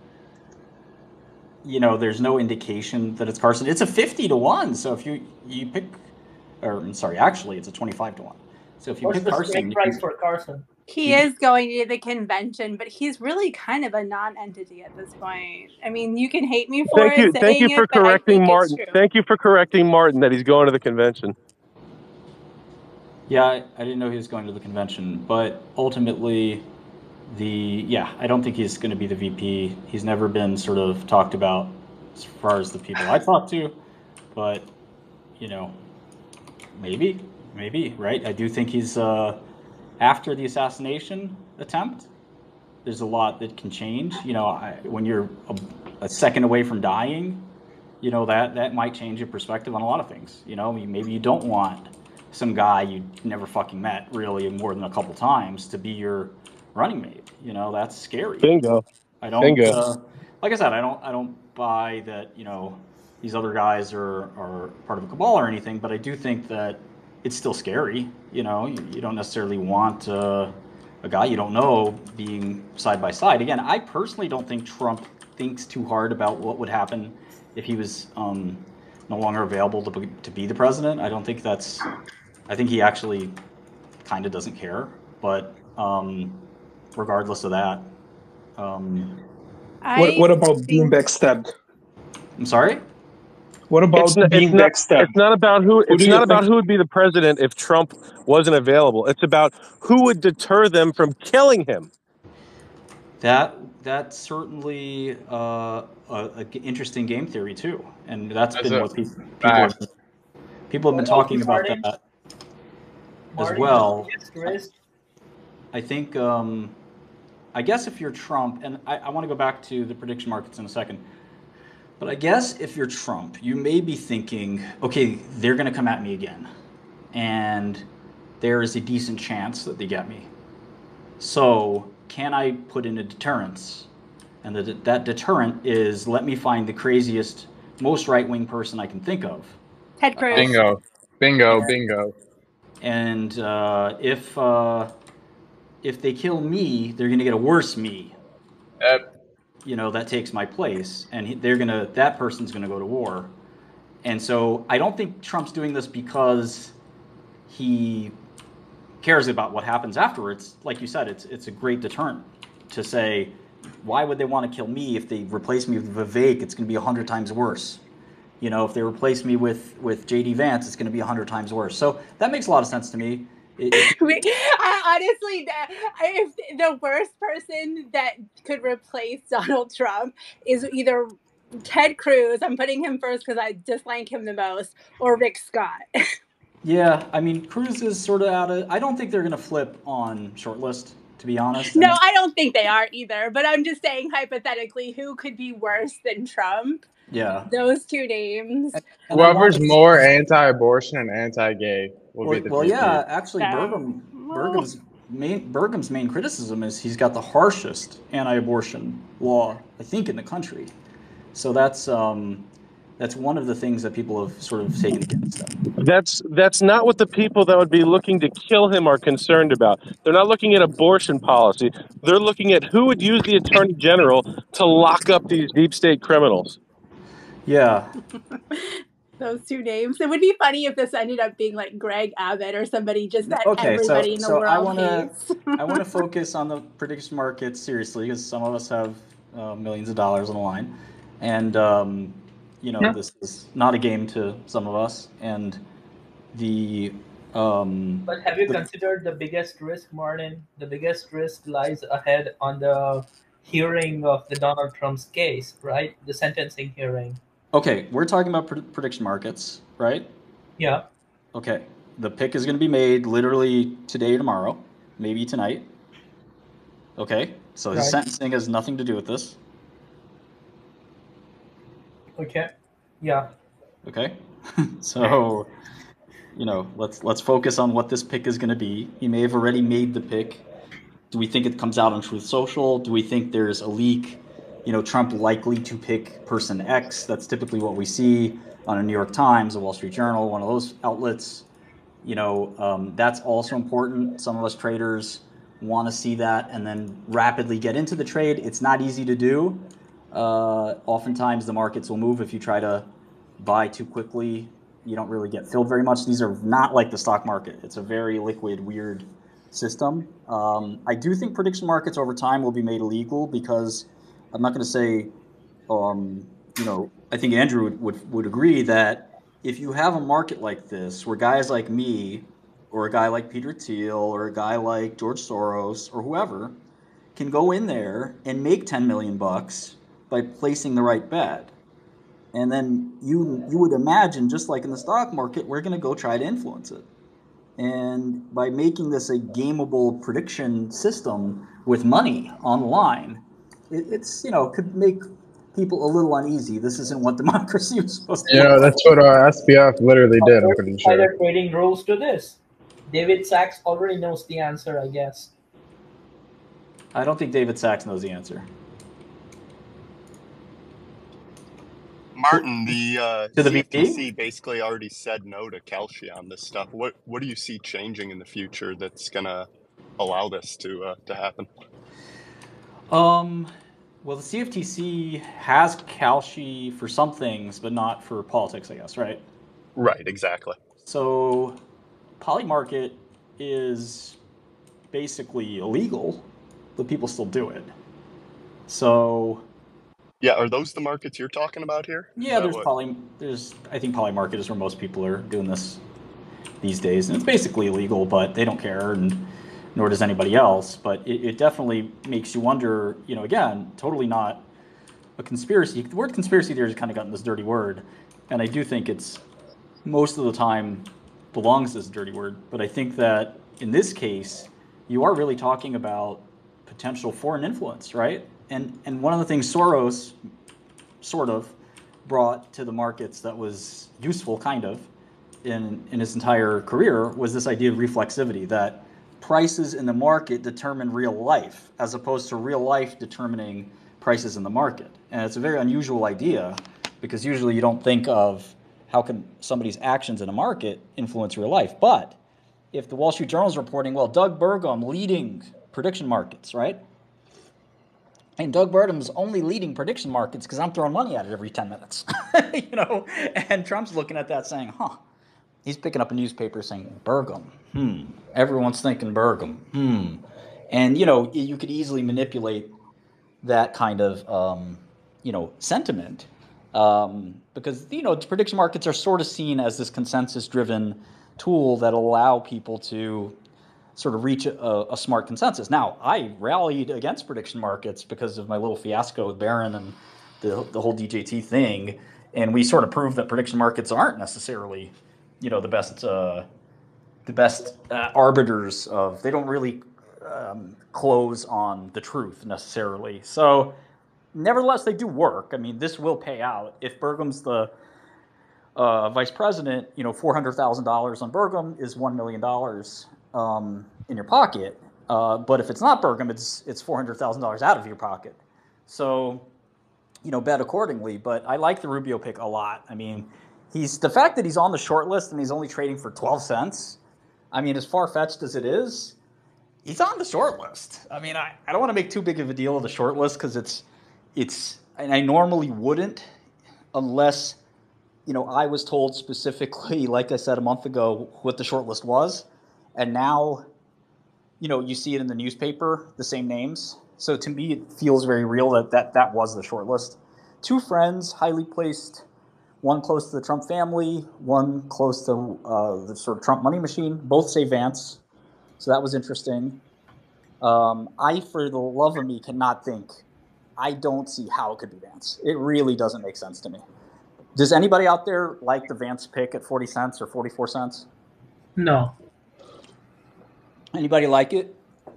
you know, there's no indication that it's Carson. It's a fifty to one. So if you you pick, or I'm sorry, actually, it's a twenty-five to one. So if you what's pick the Carson, strike you price can- for Carson? He is going to the convention, but he's really kind of a non-entity at this point. I mean, you can hate me for Thank you, saying thank you for it, but I correcting think Martin. it's true. Thank you for correcting Martin that he's going to the convention. yeah, I, I didn't know he was going to the convention, but ultimately, the yeah, I don't think he's going to be the V P. He's never been sort of talked about as far as the people I talked to, but you know, maybe, maybe, right? I do think he's uh, after the assassination attempt. There's a lot that can change. You know, I, when you're a, a second away from dying, you know that that might change your perspective on a lot of things. You know, maybe you don't want some guy you never fucking met really more than a couple times to be your running mate. You know, that's scary. Bingo. I don't. Bingo. Uh, like I said, I don't. I don't buy that. You know, these other guys are are part of a cabal or anything. But I do think that it's still scary. You know, you, you don't necessarily want uh, a guy you don't know being side by side. Again, I personally don't think Trump thinks too hard about what would happen if he was um, no longer available to be, to be the president. I don't think that's. I think he actually kind of doesn't care. But um, regardless of that. Um, what what I about being think- backstabbed? I'm sorry? What about It's, n- being it's not. backstabbed? It's not about who. Who It's do you not about think- who would be the president if Trump wasn't available. It's about who would deter them from killing him. That that's certainly uh, a, a g- interesting game theory too, and that's That's been a what pe- people fact. have, people have been What about talking you, about Martin? that as Martin, well. biggest risk? I think um, I guess if you're Trump, and I, I want to go back to the prediction markets in a second, but I guess if you're Trump, you may be thinking, okay, they're going to come at me again, and there is a decent chance that they get me. So can I put in a deterrence? And the, that deterrent is let me find the craziest, most right-wing person I can think of. Ted Cruz. Bingo. Bingo. Bingo. And uh, if uh, if they kill me, they're going to get a worse me. Yep. You know, that takes my place, and he, they're gonna that person's gonna go to war. And so I don't think Trump's doing this because he cares about what happens afterwards, like you said, it's it's a great deterrent to say, why would they want to kill me if they replace me with Vivek? It's going to be a hundred times worse. You know, if they replace me with with J D Vance, it's going to be a hundred times worse. So that makes a lot of sense to me. It, it, I, honestly, if the worst person that could replace Donald Trump is either Ted Cruz, I'm putting him first because I dislike him the most, or Rick Scott. Yeah, I mean, Cruz is sort of out of. I don't think they're going to flip on shortlist, to be honest. No, I mean, I don't think they are either. But I'm just saying, hypothetically, who could be worse than Trump? Yeah. Those two names. And Whoever's more anti-abortion and anti-gay will well, be the well, yeah, V P. actually, Yeah. Burgum, Burgum's main Burgum's main criticism is he's got the harshest anti-abortion law, I think, in the country. So that's um, that's one of the things that people have sort of taken against him. That's that's not what the people that would be looking to kill him are concerned about. They're not looking at abortion policy. They're looking at who would use the attorney general to lock up these deep state criminals. Yeah. Those two names. It would be funny if this ended up being like Greg Abbott or somebody just that Okay, so everybody in the so world I want to hates. I want to focus on the prediction markets seriously because some of us have uh, millions of dollars on the line, and um, you know Yeah. this is not a game to some of us, and the um, But have you the- considered the biggest risk, Martin? The biggest risk lies ahead on the hearing of the Donald Trump's case, right? The sentencing hearing. okay, we're talking about pred- prediction markets, right? Yeah. Okay, the pick is going to be made literally today or tomorrow, maybe tonight. Okay, so his Right. sentencing has nothing to do with this. Okay. Yeah. Okay, so you know, let's let's focus on what this pick is going to be. He may have already made the pick. Do we think it comes out on Truth Social? Do we think there's a leak? You know, Trump likely to pick person X. That's typically what we see on a New York Times, a Wall Street Journal, one of those outlets. You know, um, that's also important. Some of us traders want to see that and then rapidly get into the trade. It's not easy to do. Uh, oftentimes the markets will move if you try to buy too quickly. You don't really get filled very much. These are not like the stock market. It's a very liquid, weird system. Um, I do think prediction markets over time will be made illegal because I'm not going to say, um, you know, I think Andrew would, would, would agree that if you have a market like this where guys like me or a guy like Peter Thiel or a guy like George Soros or whoever can go in there and make ten million bucks by placing the right bet. And then you you would imagine, just like in the stock market, we're going to go try to influence it. And by making this a gameable prediction system with money online, it, it's, you know, could make people a little uneasy. This isn't what democracy was supposed to You look know, like. that's what uh, S P F literally did, I'm pretty sure. Insider trading rules to this. David Sachs already knows the answer, I guess. I don't think David Sachs knows the answer. Martin, the uh, To the C F T C V P? basically already said no to Kelshi on this stuff. What what do you see changing in the future that's gonna allow this to uh, to happen? Um, well, the C F T C has Kalshi for some things, but not for politics, I guess, right? Right, exactly. So, Polymarket is basically illegal, but people still do it. So, Yeah, are those the markets you're talking about here? Is yeah, that there's what- poly. There's I think Polymarket is where most people are doing this these days, and it's basically illegal, but they don't care, and nor does anybody else. But it, it definitely makes you wonder. You know, again, totally not a conspiracy. The word conspiracy theory has kind of gotten this dirty word, and I do think it's most of the time belongs this dirty word. But I think that in this case, you are really talking about potential foreign influence, right? And and one of the things Soros sort of brought to the markets that was useful, kind of, in in his entire career was this idea of reflexivity, that prices in the market determine real life as opposed to real life determining prices in the market. And it's a very unusual idea because usually you don't think of how can somebody's actions in a market influence real life. But if the Wall Street Journal is reporting, well, Doug Burgum leading prediction markets, right? And Doug Burgum's only leading prediction markets because I'm throwing money at it every ten minutes, you know? And Trump's looking at that saying, huh, he's picking up a newspaper saying Burgum. Hmm. Everyone's thinking Burgum. Hmm. And you know, you could easily manipulate that kind of um, you know sentiment um, because you know prediction markets are sort of seen as this consensus-driven tool that allow people to sort of reach a, a smart consensus. Now, I rallied against prediction markets because of my little fiasco with Barron and the the whole D J T thing, and we sort of proved that prediction markets aren't necessarily, you know, the best uh, the best uh, arbiters of. They don't really um, close on the truth necessarily. So, nevertheless, they do work. I mean, this will pay out if Burgum's the uh, vice president. You know, four hundred thousand dollars on Burgum is one million dollars. Um, in your pocket, uh, but if it's not Burgum, it's it's four hundred thousand dollars out of your pocket. So, you know, bet accordingly. But I like the Rubio pick a lot. I mean, he's the fact that he's on the short list and he's only trading for twelve cents. I mean, as far fetched as it is, he's on the short list. I mean, I, I don't want to make too big of a deal of the short list because it's it's and I normally wouldn't unless you know I was told specifically, like I said a month ago, what the short list was. And now, you know, you see it in the newspaper, the same names. So to me, it feels very real that that, that was the short list. Two friends, highly placed, one close to the Trump family, one close to uh, the sort of Trump money machine. Both say Vance. So that was interesting. Um, I, for the love of me, cannot think. I don't see how it could be Vance. It really doesn't make sense to me. Does anybody out there like the Vance pick at forty cents or forty-four cents? No. Anybody like it?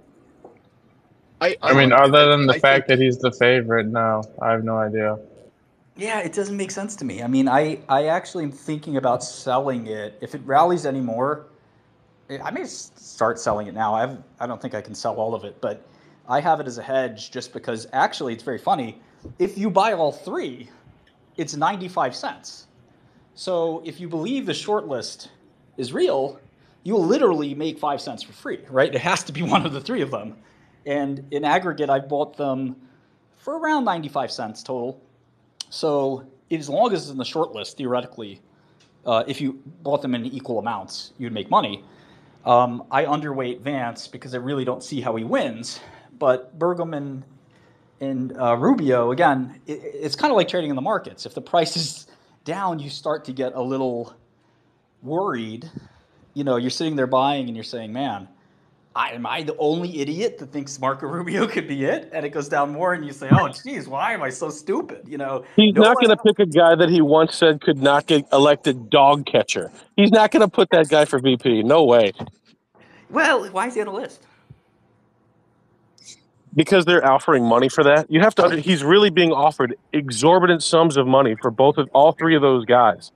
I, I mean, other than the I fact think, that he's the favorite, no, I have no idea. Yeah, it doesn't make sense to me. I mean, I, I actually am thinking about selling it. If it rallies anymore, I may start selling it now. I have, I don't think I can sell all of it, but I have it as a hedge just because actually it's very funny. If you buy all three, it's ninety-five cents. So if you believe the short list is real, you'll literally make five cents for free, right? It has to be one of the three of them. And in aggregate, I bought them for around ninety-five cents total. So as long as it's in the short list, theoretically, uh, if you bought them in equal amounts, you'd make money. Um, I underweight Vance because I really don't see how he wins. But Burgum and, and uh, Rubio, again, it, it's kind of like trading in the markets. If the price is down, you start to get a little worried. You know, you're sitting there buying and you're saying, man, I, am I the only idiot that thinks Marco Rubio could be it? And it goes down more and you say, oh, geez, why am I so stupid? You know, He's no not one- going to pick a guy that he once said could not get elected dog catcher. He's not going to put that guy for V P. No way. Well, why is he on the list? Because they're offering money for that. You have to. He's really being offered exorbitant sums of money for both of all three of those guys.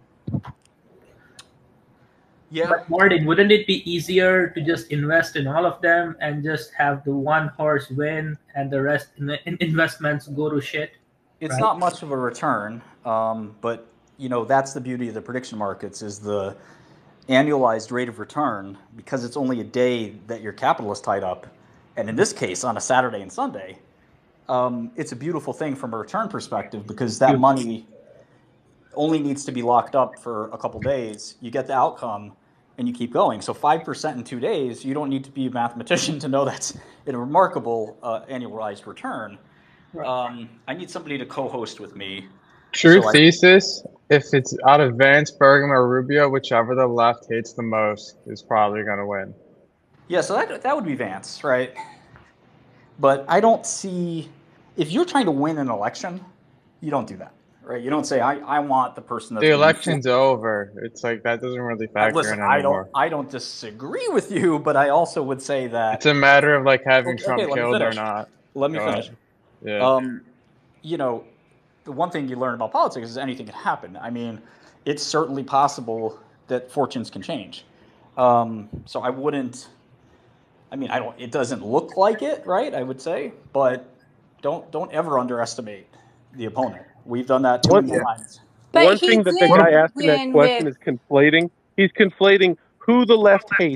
Yeah. But Martin, wouldn't it be easier to just invest in all of them and just have the one horse win and the rest in the in investments go to shit? It's right? not much of a return, um, but you know that's the beauty of the prediction markets is the annualized rate of return because it's only a day that your capital is tied up, and in this case on a Saturday and Sunday, um, it's a beautiful thing from a return perspective because that money only needs to be locked up for a couple days. You get the outcome. And you keep going. So five percent in two days, you don't need to be a mathematician to know that's a remarkable uh, annualized return. Right. Um, I need somebody to co-host with me. True So I- thesis, if it's out of Vance, Burgum, or Rubio, whichever the left hates the most is probably going to win. Yeah, so that, that would be Vance, right? But I don't see, if you're trying to win an election, you don't do that, right? You don't say, I, I want the person that's The gonna be- election's over. It's like that doesn't really factor Listen, in I anymore. don't, I don't disagree with you, but I also would say that It's a matter of like having Okay, Trump okay, let me killed or finish. not. Let me Go finish. ahead. Yeah. Um, you know, the one thing you learn about politics is anything can happen. I mean, it's certainly possible that fortunes can change. Um, so I wouldn't. I mean, I don't. It doesn't look like it, right? I would say, but don't don't ever underestimate the opponent. We've done that too What- many times. But One he thing that the did guy asking that win question with- is conflating. He's conflating who the left hates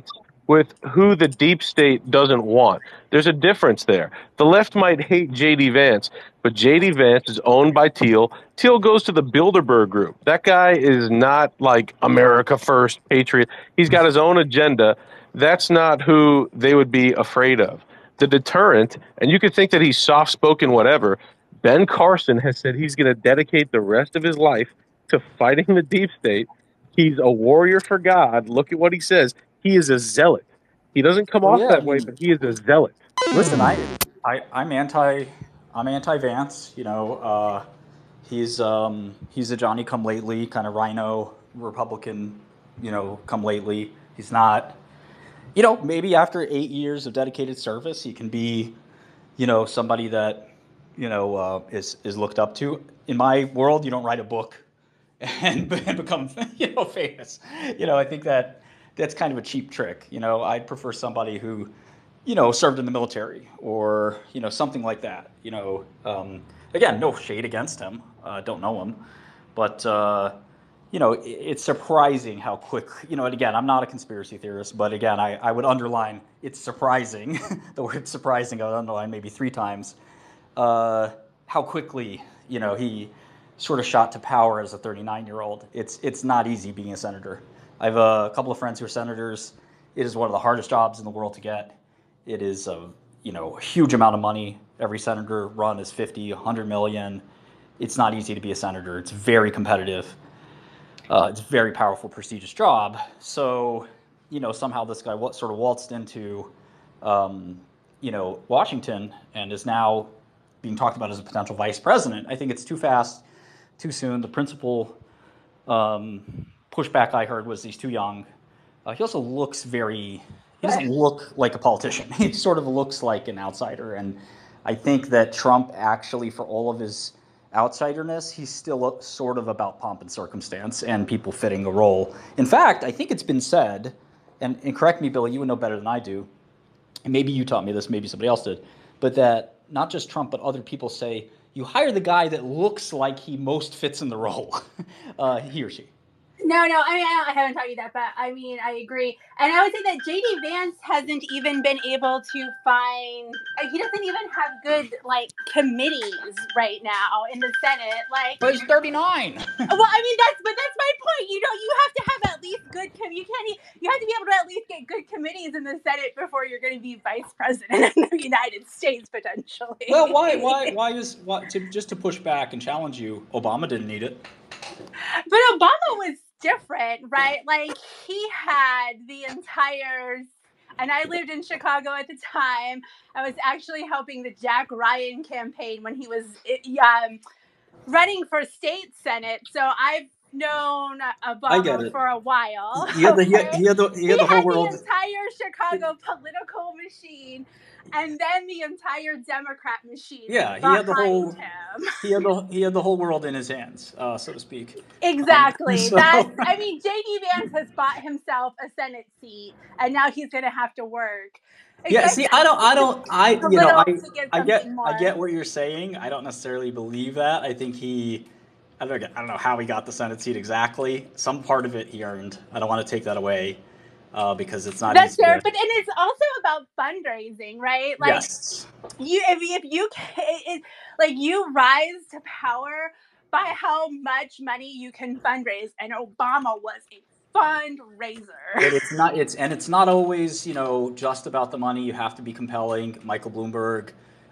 with who the deep state doesn't want. There's a difference there. The left might hate J D Vance, but J D Vance is owned by Thiel. Thiel goes to the Bilderberg Group. That guy is not like America First, Patriot. He's got his own agenda. That's not who they would be afraid of. The deterrent, and you could think that he's soft-spoken, whatever, Ben Carson has said he's going to dedicate the rest of his life to fighting the deep state. He's a warrior for God. Look at what he says. He is a zealot. He doesn't come Well, off yeah, that I way, mean, but he is a zealot. listen, I, I, I'm anti, I'm anti-Vance. You know, uh, he's um, he's a Johnny-come-lately kind of rhino Republican. You know, come lately. He's not. You know, maybe after eight years of dedicated service, he can be, you know, somebody that, you know, uh, is is looked up to. In my world, you don't write a book and, and become, you know, famous. You know, I think that that's kind of a cheap trick. You know, I'd prefer somebody who, you know, served in the military or, you know, something like that. You know, um, again, no shade against him. Uh, don't know him, but uh, you know, it, it's surprising how quick. You know, and again, I'm not a conspiracy theorist, but again, I, I would underline it's surprising. The word surprising, I would underline maybe three times. Uh, how quickly, you know, he sort of shot to power as a thirty-nine-year-old. It's it's not easy being a senator. I have a couple of friends who are senators. It is one of the hardest jobs in the world to get. It is a, you know, a huge amount of money. Every senator run is fifty, one hundred million. It's not easy to be a senator. It's very competitive. Uh, it's a very powerful, prestigious job. So, you know, somehow this guy wa- sort of waltzed into, um, you know, Washington and is now being talked about as a potential vice president. I think it's too fast, too soon. The principal um, pushback I heard was he's too young. Uh, he also looks very, he doesn't look like a politician. He sort of looks like an outsider. And I think that Trump actually, for all of his outsiderness, he's still sort of about pomp and circumstance and people fitting a role. In fact, I think it's been said, and, and correct me, Billy, you would know better than I do, and maybe you taught me this, maybe somebody else did, but that not just Trump, but other people say, you hire the guy that looks like he most fits in the role, uh, he or she. No, no, I mean, I, I haven't taught you that, but I mean, I agree. And I would say that J D Vance hasn't even been able to find, uh, he doesn't even have good, like, committees right now in the Senate. Like, But he's thirty-nine. well, I mean, that's, but that's my point. You know, you have to have at least good, com- you can't, e- you have to be able to at least get good committees in the Senate before you're going to be vice president of the United States, potentially. Well, why, why, why is, why, to, just to push back and challenge you, Obama didn't need it. But Obama was different, right? Like, he had the entire, and I lived in Chicago at the time. I was actually helping the Jack Ryan campaign when he was um, running for state senate. So I've known I get Obama it. for a while. He had the, he had, Okay? he had the, he He had the whole had the world. entire Chicago political machine and then the entire Democrat machine Yeah, he behind had the whole, him. he had the, he had the whole world in his hands, uh, so to speak. Exactly. Um, so- That's, I mean, J D Vance has bought himself a Senate seat, and now he's going to have to work. Yeah, see, I don't, I don't, I, A you know, little I, to get I get, something I more. get what you're saying. I don't necessarily believe that. I think he, I don't, I don't know how he got the Senate seat exactly. Some part of it he earned. I don't want to take that away, uh, because it's not That's easy. fair, to- but and it's also about fundraising, right? Like, yes. you, if if you ca- it, like you rise to power by how much money you can fundraise, and Obama was a fundraiser. But it's not, it's, and it's not always, you know, just about the money. You have to be compelling. Michael Bloomberg,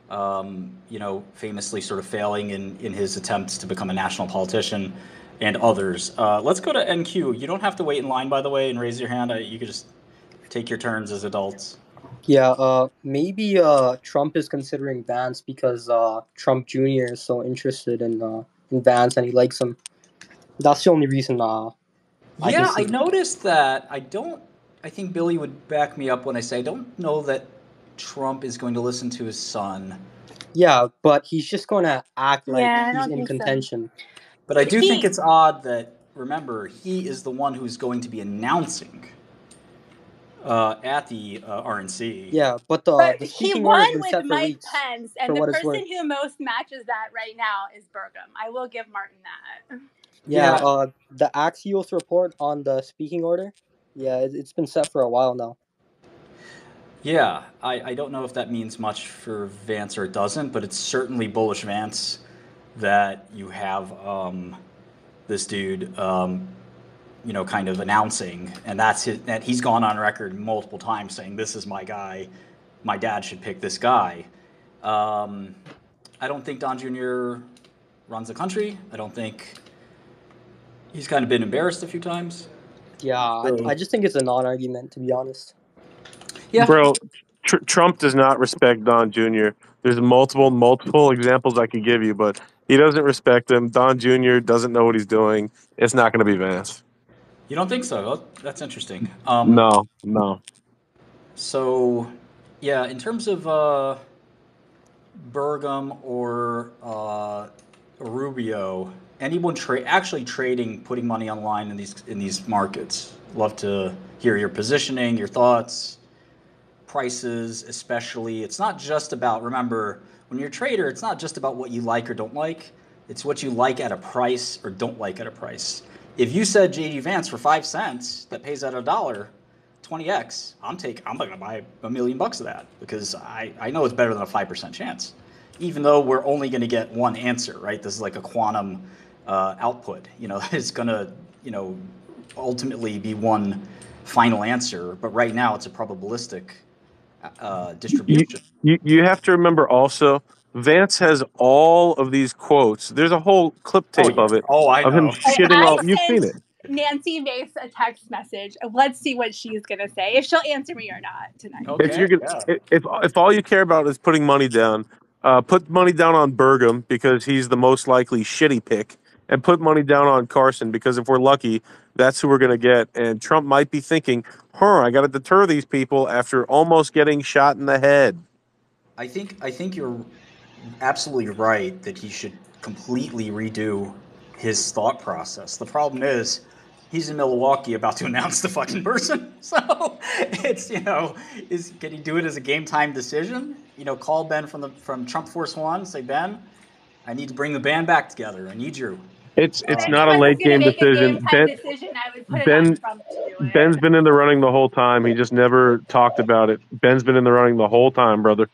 um, you know, famously sort of failing in, in his attempts to become a national politician, and others. Uh, let's go to N Q. You don't have to wait in line, by the way, and raise your hand. I, you could just take your turns as adults. Yeah, uh, maybe uh, Trump is considering Vance because uh, Trump Junior is so interested in uh, in Vance and he likes him. That's the only reason. Uh, I Yeah, can I see. noticed that. I don't, I think Billy would back me up when I say I don't know that Trump is going to listen to his son. Yeah, but he's just going to act like Yeah, I he's don't in think so. contention. But I do He- think it's odd that, remember, he is the one who's going to be announcing uh, at the uh, R N C. Yeah, but the But the he speaking order has won been with set for Mike weeks. Pence, and for the what it's person worth. who most matches that right now is Burgum. I will give Martin that. Yeah, Yeah. uh, the Axios report on the speaking order. Yeah, it, it's been set for a while now. Yeah, I, I don't know if that means much for Vance or it doesn't, but it's certainly bullish Vance that you have um, this dude, um, you know, kind of announcing, and that's his, that he's gone on record multiple times saying, "This is my guy. My dad should pick this guy." Um, I don't think Don Junior runs the country. I don't think he's kind of been embarrassed a few times. Yeah, I, So, I just think it's a non-argument, to be honest. yeah, Bro, tr- Trump does not respect Don Junior There's multiple, multiple examples I could give you, but he doesn't respect him. Don Junior doesn't know what he's doing. It's not going to be Vance. you don't think so? Well, that's interesting. Um, No, no. so, yeah, in terms of uh, Burgum or uh, Rubio, anyone tra- actually trading, putting money online in these in these markets, love to hear your positioning, your thoughts, prices, especially. It's not just about, remember, when you're a trader, it's not just about what you like or don't like. It's what you like at a price or don't like at a price. If you said J D Vance for five cents that pays at a dollar, twenty x, I'm take I'm going to buy a million bucks of that because I, I know it's better than a five percent chance, even though we're only going to get one answer, right? This is like a quantum uh, output. You know, it's going to, you know, ultimately be one final answer, but right now it's a probabilistic uh, You, distribution. you, you have to remember also, Vance has all of these quotes. There's a whole clip Oh tape yeah. of it, Oh, I of him know. I, shitting I all. You've seen sent it. Nancy Mace a text message. Let's see what she's gonna say. If she'll answer me or not tonight. If you're Okay. gonna, Yeah. if if all you care about is putting money down, uh, put money down on Burgum because he's the most likely shitty pick, and put money down on Carson because if we're lucky, that's who we're gonna get. And Trump might be thinking, "Huh, I got to deter these people after almost getting shot in the head." I think I think you're absolutely right that he should completely redo his thought process. The problem is he's in Milwaukee about to announce the fucking person. So it's, you know, is can he do it as a game time decision? You know, call Ben from the from Trump Force One, say, Ben, I need to bring the band back together. I need you. It's If it's Uh, not a anyone was late gonna game make a game decision. time Ben decision, I would put it on Ben Trump to do Ben's it. been in the running the whole time. He just never talked about it. Ben's been in the running the whole time, brother.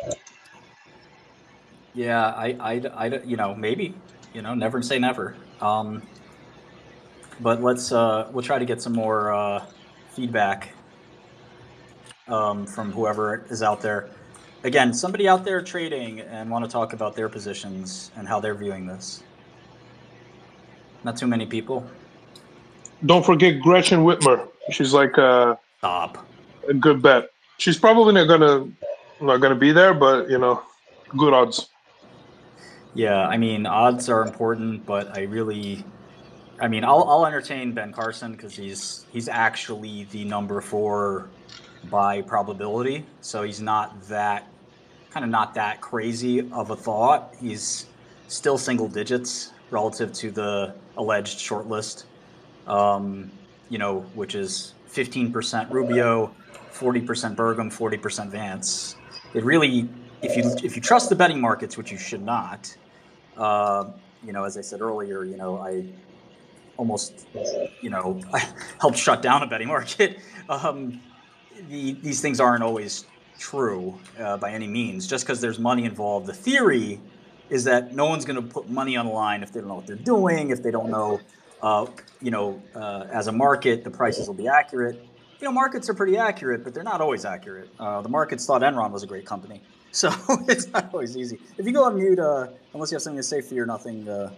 yeah, I, I, I, you know, maybe, you know, never say never. Um, but let's uh, we'll try to get some more uh, feedback um, from whoever is out there. Again, somebody out there trading and want to talk about their positions and how they're viewing this. Not too many people. Don't forget Gretchen Whitmer. She's like a, Stop. a good bet. She's probably not gonna not gonna be there, but you know, good odds. Yeah, I mean, odds are important, but I really, I mean, I'll I'll entertain Ben Carson because he's he's actually the number four by probability, so he's not that kind of not that crazy of a thought. He's still single digits relative to the alleged shortlist, um, you know, which is fifteen percent Rubio, forty percent Burgum, forty percent Vance. It really, if you if you trust the betting markets, which you should not, uh, you know, as I said earlier, you know, I almost, you know, I helped shut down a betting market. Um, the, these things aren't always true uh, by any means. Just because there's money involved, the theory is that no one's going to put money on the line if they don't know what they're doing, if they don't know, uh, you know, uh, as a market, the prices will be accurate. You know, markets are pretty accurate, but they're not always accurate. Uh, the markets thought Enron was a great company, so it's not always easy. If you go on mute, uh, unless you have something to say, Fear Nothing. Uh,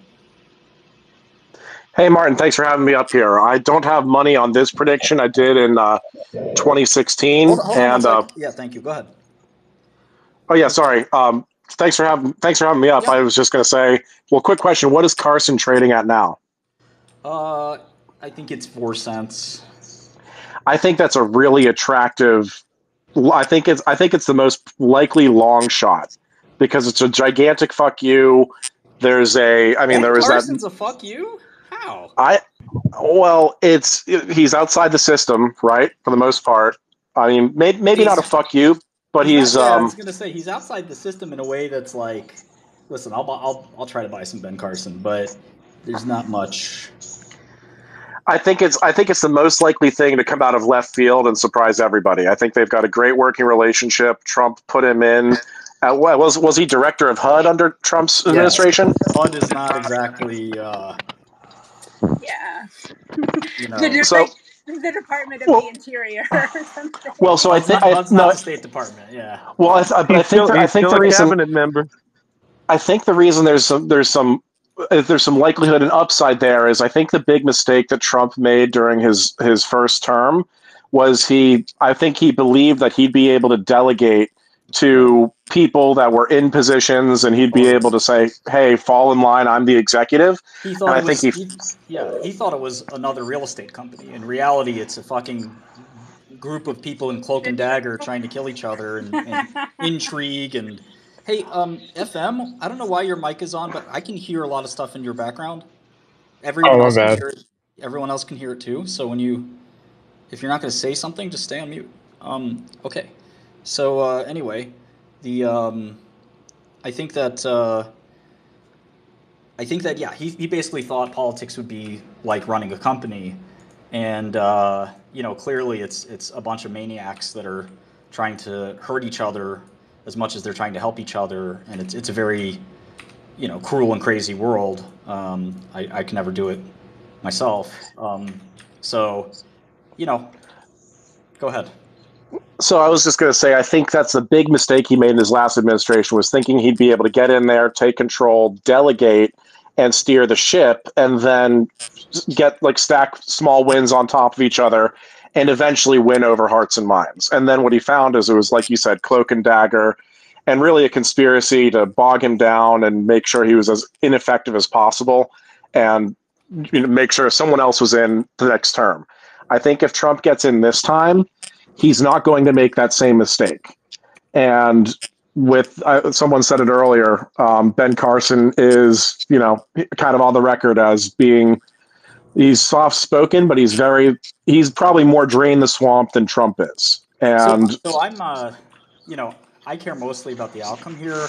Hey, Martin, thanks for having me up here. I don't have money on this prediction. I did in uh, twenty sixteen. hold, hold on one And sec. uh, Yeah, thank you. Go ahead. oh yeah, sorry. Um, thanks for having thanks for having me up. Yeah. I was just going to say, well, quick question: what is Carson trading at now? Uh, I think it's four cents. I think that's a really attractive. I think it's I think it's the most likely long shot because it's a gigantic fuck you. There's a. I mean, Ben there was Carson's that. a fuck you? How? I. Well, it's he's outside the system, right? For the most part. I mean, may, maybe not a He's fuck you, but he's he's. out, yeah, I Um, was gonna say he's outside the system in a way that's like, listen, I'll bu- I'll I'll try to buy some Ben Carson, but there's not much. I think it's I think it's the most likely thing to come out of left field and surprise everybody. I think they've got a great working relationship. Trump put him in. Uh, was was he director of H U D under Trump's administration? Yes. H U D is not exactly. Uh, Yeah. you know, The, de- So- like, the Department of Well- the Interior or something. Well, so I It's think not, I, it's not no. the State Department. Yeah. Well, I, th- but I He's think still, the, I he's think still the a reason cabinet member. I think the reason there's some there's some if there's some likelihood and upside there is I think the big mistake that Trump made during his his first term was he I think he believed that he'd be able to delegate to people that were in positions and he'd be Oh, able to say, "Hey, fall in line, I'm the executive." He And thought I it think was. he He, yeah, he thought it was another real estate company. In reality, it's a fucking group of people in cloak and dagger trying to kill each other and, and intrigue and. Hey, um, F M. I don't know why your mic is on, but I can hear a lot of stuff in your background. Everyone Oh, my else can bad. hear it. Everyone else can hear it too. So when you, if you're not going to say something, just stay on mute. Um, okay. So uh, anyway, the um, I think that uh, I think that yeah, he he basically thought politics would be like running a company, and uh, you know clearly it's it's a bunch of maniacs that are trying to hurt each other as much as they're trying to help each other, and it's it's a very you know cruel and crazy world. Um, I I can never do it myself. Um, so you know, go ahead. So I was just going to say, I think that's a big mistake he made in his last administration was thinking he'd be able to get in there, take control, delegate, and steer the ship, and then get like stack small wins on top of each other, and eventually win over hearts and minds. And then what he found is it was, like you said, cloak and dagger, and really a conspiracy to bog him down and make sure he was as ineffective as possible, and you know, make sure someone else was in the next term. I think if Trump gets in this time, he's not going to make that same mistake. And with uh, someone said it earlier, um, Ben Carson is, you know, kind of on the record as being he's soft spoken, but he's very he's probably more drain the swamp than Trump is. And so, so I'm, uh, you know, I care mostly about the outcome here.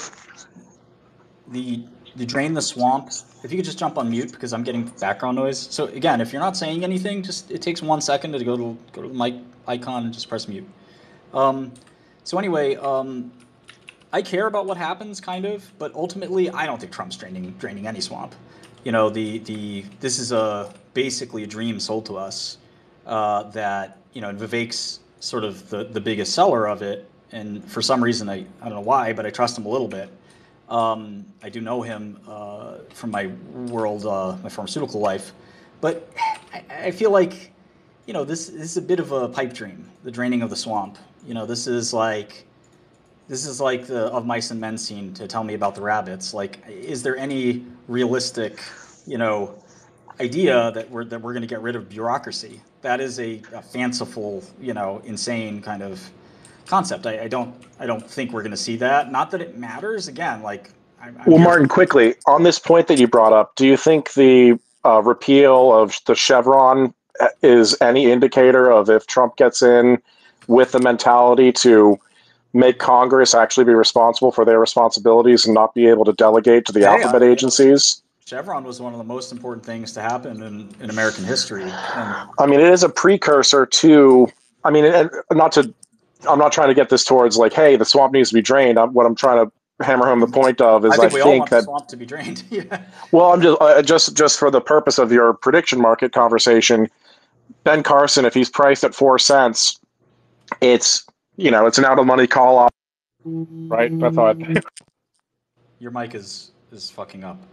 The the drain the swamp. If you could just jump on mute because I'm getting background noise. So again, if you're not saying anything, just it takes one second to go to go to the mic icon and just press mute. Um, so anyway, um, I care about what happens, kind of, but ultimately, I don't think Trump's draining draining any swamp. You know, the the this is a basically a dream sold to us uh, that you know, and Vivek's sort of the the biggest seller of it, and for some reason, I I don't know why, but I trust him a little bit. Um, I do know him uh, from my world, uh, my pharmaceutical life, but I, I feel like, you know, this, this is a bit of a pipe dream, the draining of the swamp. You know, this is like, this is like the Of Mice and Men scene to tell me about the rabbits. Like, is there any realistic, you know, idea that we're that we're going to get rid of bureaucracy? That is a, a fanciful, you know, insane kind of concept. I, I don't I don't think we're going to see that. Not that it matters. Again, like I'm, I'm well, here Martin, for- quickly on this point that you brought up, do you think the uh, repeal of the Chevron is any indicator of if Trump gets in with the mentality to make Congress actually be responsible for their responsibilities and not be able to delegate to the Hey, alphabet I- agencies? Chevron was one of the most important things to happen in, in American history. And I mean, it is a precursor to. I mean, and not to. I'm not trying to get this towards like, hey, the swamp needs to be drained. I'm, what I'm trying to hammer home the point of is I I think we all think want the that. swamp to be drained. Yeah. Well, I'm just uh, just just for the purpose of your prediction market conversation, Ben Carson, if he's priced at four cents, it's you know it's an out of money call off, right? That's how I think. Your mic is is fucking up.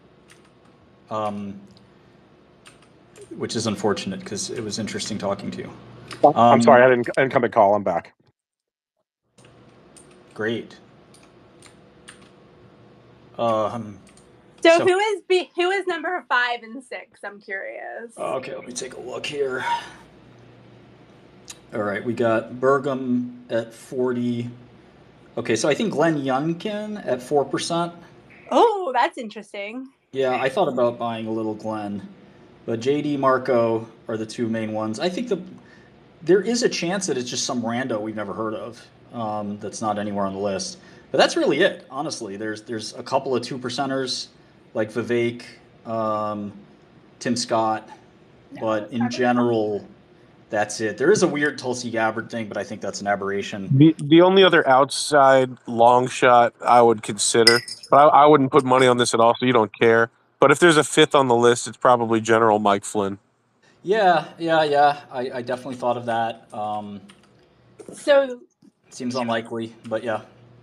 Um, which is unfortunate because it was interesting talking to you. Um, I'm sorry, I didn't incoming call. I'm back. Great. Um, So, So- who is be, who is number five and six? I'm curious. okay, let me take a look here. All right, we got Burgum at forty. Okay, so I think Glenn Youngkin at four percent. Oh, that's interesting. Yeah, I thought about buying a little Glenn, but J D, Marco are the two main ones. I think the there is a chance that it's just some rando we've never heard of um, that's not anywhere on the list. But that's really it, honestly. There's there's a couple of two percenters like Vivek, um, Tim Scott, No, but in probably not. general, that's it. There is a weird Tulsi Gabbard thing, but I think that's an aberration. The the only other outside long shot I would consider, but I, I wouldn't put money on this at all, so you don't care. But if there's a fifth on the list, it's probably General Mike Flynn. Yeah, yeah, yeah. I, I definitely thought of that. Um, So, seems unlikely, but yeah.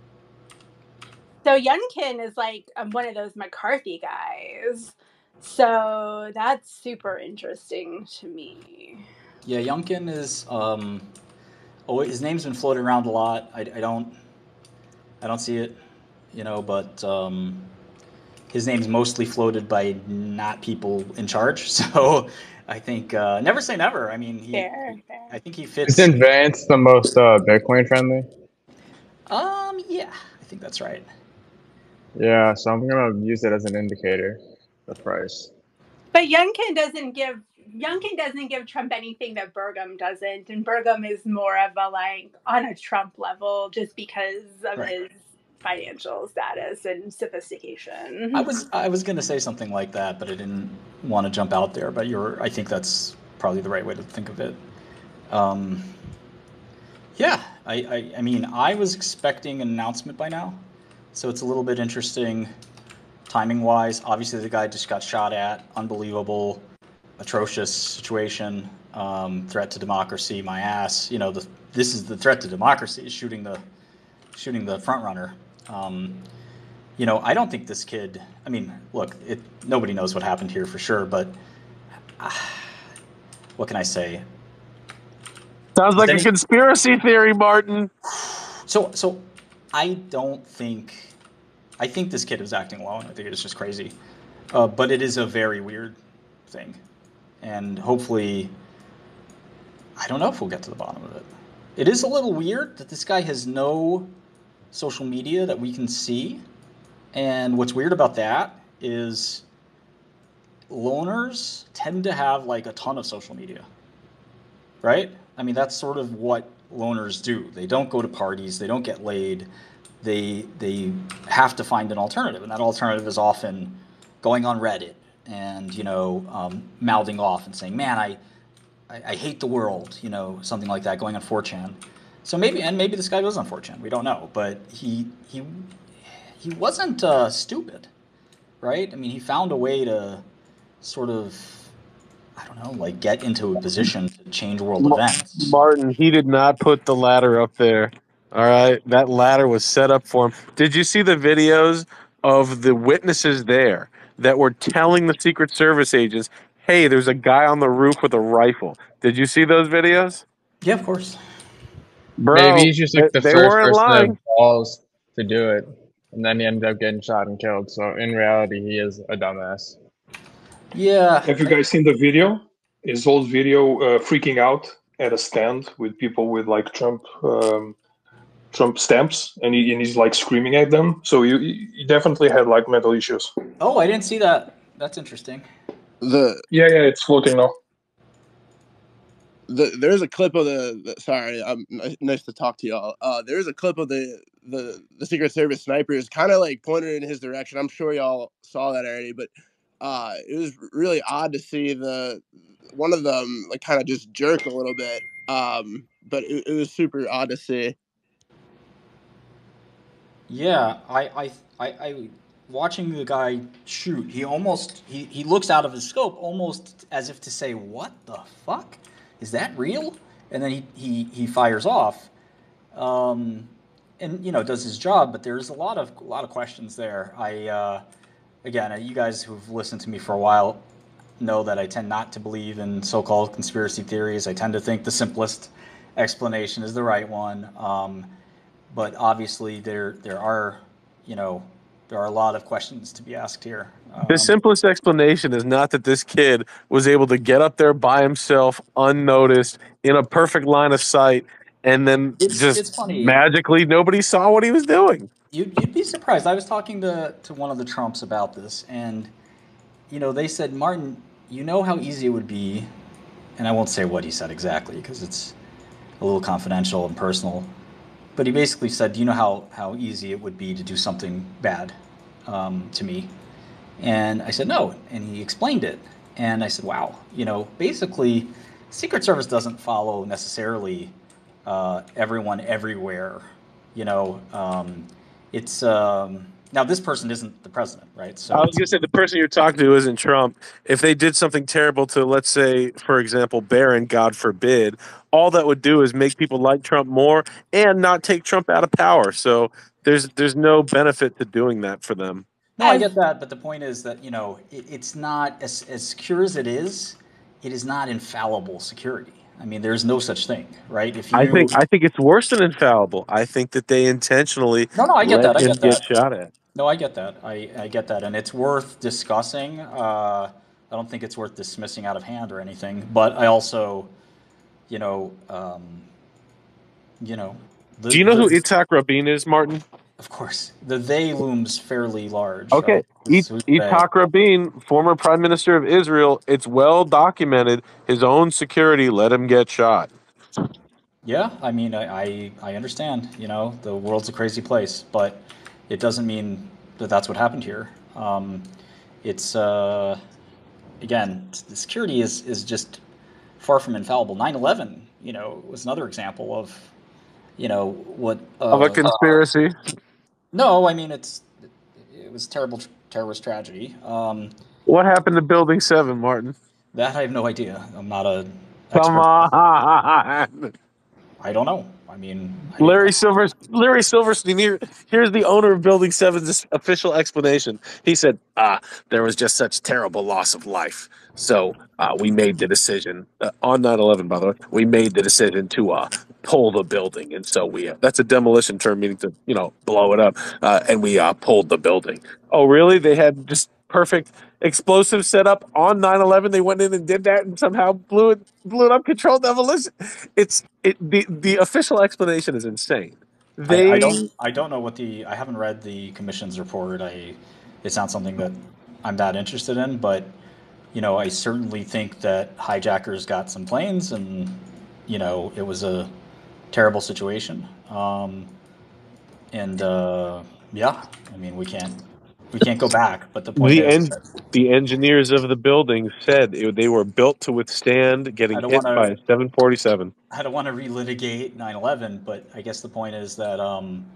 so Youngkin is like um, one of those McCarthy guys. So that's super interesting to me. Yeah, Youngkin is. Um, oh, his name's been floated around a lot. I, I don't, I don't see it, you know. But um, his name's mostly floated by not people in charge. So I think uh, never say never. I mean, he, Fair, fair. I think he fits. Isn't Vance the most uh, Bitcoin friendly? Um, yeah, I think that's right. Yeah, so I'm gonna use it as an indicator, the price. But Youngkin doesn't give Youngkin doesn't give Trump anything that Burgum doesn't, and Burgum is more of a like on a Trump level just because of Right. his financial status and sophistication. I was I was gonna say something like that, but I didn't want to jump out there. But you're, I think that's probably the right way to think of it. Um, yeah, I, I I mean I was expecting an announcement by now, so it's a little bit interesting, timing wise. Obviously, the guy just got shot at. Unbelievable, atrocious situation. Um, threat to democracy. My ass. You know, the this is the threat to democracy is shooting the shooting the front runner. Um, you know, I don't think this kid. I mean, look, it, nobody knows what happened here for sure, but uh, what can I say? Sounds like Then- a conspiracy theory, Martin. So, so I don't think. I think this kid was acting alone. I think it was just crazy, uh, but it is a very weird thing, and hopefully, I don't know if we'll get to the bottom of it. It is a little weird that this guy has no social media that we can see, and what's weird about that is loners tend to have like a ton of social media, right? I mean, that's sort of what loners do. They don't go to parties, they don't get laid, they they have to find an alternative, and that alternative is often going on Reddit and, you know, um, mouthing off and saying, man, I, I, I hate the world, you know, something like that, going on four chan. So maybe, and maybe this guy was on four chan, we don't know, but he he he wasn't uh, stupid, right? I mean, he found a way to sort of, I don't know, like get into a position to change world Ma- events. Martin, he did not put the ladder up there. All right, that ladder was set up for him. Did you see the videos of the witnesses there that were telling the Secret Service agents, "Hey, there's a guy on the roof with a rifle"? Did you see those videos? Yeah, of course. Bro, Maybe he's just like they, the they first weren't person to lying. have balls to do it, and then he ended up getting shot and killed. So in reality, he is a dumbass. Yeah. Have you guys seen the video? His old video uh, freaking out at a stand with people with like Trump um, Trump stamps, and, he, and he's like screaming at them. So you you definitely had like mental issues. Oh, I didn't see that. That's interesting. The Yeah, yeah, it's floating now. the there's a clip of the, the sorry, um, n- nice to talk to y'all. Uh, there's a clip of the the the Secret Service snipers kind of like pointed in his direction. I'm sure y'all saw that already, but uh, it was really odd to see the one of them like kind of just jerk a little bit. Um, but it, it was super odd to see. Yeah, I, I, I, I, watching the guy shoot, he almost, he, he looks out of his scope almost as if to say, what the fuck? Is that real? And then he, he, he fires off, um, and, you know, does his job, but there's a lot of, a lot of questions there. I, uh, again, you guys who've listened to me for a while know that I tend not to believe in so-called conspiracy theories. I tend to think the simplest explanation is the right one. Um, But obviously, there there are, you know, there are a lot of questions to be asked here. The Um, simplest explanation is not that this kid was able to get up there by himself, unnoticed, in a perfect line of sight, and then it's just it's funny. magically nobody saw what he was doing. You'd, you'd be surprised. I was talking to, to one of the Trumps about this, and, you know, they said, Martin, you know how easy it would be, and I won't say what he said exactly because it's a little confidential and personal, but he basically said, do you know how, how easy it would be to do something bad um, to me? And I said, no. And he explained it. And I said, wow, you know, basically, Secret Service doesn't follow necessarily uh, everyone everywhere. You know, um, it's um, now this person isn't the president, right? So I was gonna say the person you're talking to isn't Trump. If they did something terrible to, let's say, for example, Barron, God forbid, all that would do is make people like Trump more and not take Trump out of power. So there's there's no benefit to doing that for them. no, I get that, but the point is that you know it, it's not as as secure as it is. It is not infallible security. I mean, there's no such thing, right? If you I think I think it's worse than infallible. I think that they intentionally no, no, I get let that, I him get get that. shot at. No, I get that. I, I get that, and it's worth discussing. Uh, I don't think it's worth dismissing out of hand or anything. But I also, you know, um, you know, the, Do you know who the Itzhak Rabin is, Martin? of course the they looms fairly large. Okay, Right? It's who's they. Itzhak Rabin, former prime minister of Israel, it's well documented. His own security let him get shot. Yeah, I mean, I, I I understand. You know, the world's a crazy place, but it doesn't mean that that's what happened here. Um, it's uh, again, the security is is just far from infallible. nine eleven, you know, was another example of, you know, what. Of a Uh, conspiracy. no, I mean it's it was a terrible tr- terrorist tragedy. Um, What happened to Building Seven, Martin? that I have no idea. I'm not a Come expert. on. I don't know. I mean, I, Larry Silvers, Larry Silverstein. Here, here's the owner of Building Seven's official explanation. He said, "Ah, there was just such terrible loss of life, so uh, we made the decision uh, on nine eleven. By the way, we made the decision to uh, pull the building, and so we uh, that's a demolition term meaning to you know blow it up, uh, and we uh, pulled the building. Oh, really? They had just perfect explosive setup on nine eleven. They went in and did that, and somehow blew it, blew it up, controlled demolition. It's it. The the official explanation is insane. I, I They don't I don't know what the I haven't read the commission's report. I it's not something that I'm that interested in, but you know, I certainly think that hijackers got some planes, and you know, it was a terrible situation. Um, and uh, yeah, I mean, we can't we can't go back. But the point the is, en- the engineers of the building said it, they were built to withstand I getting don't hit want by to a seven forty-seven. I don't want to relitigate nine eleven, but I guess the point is that um,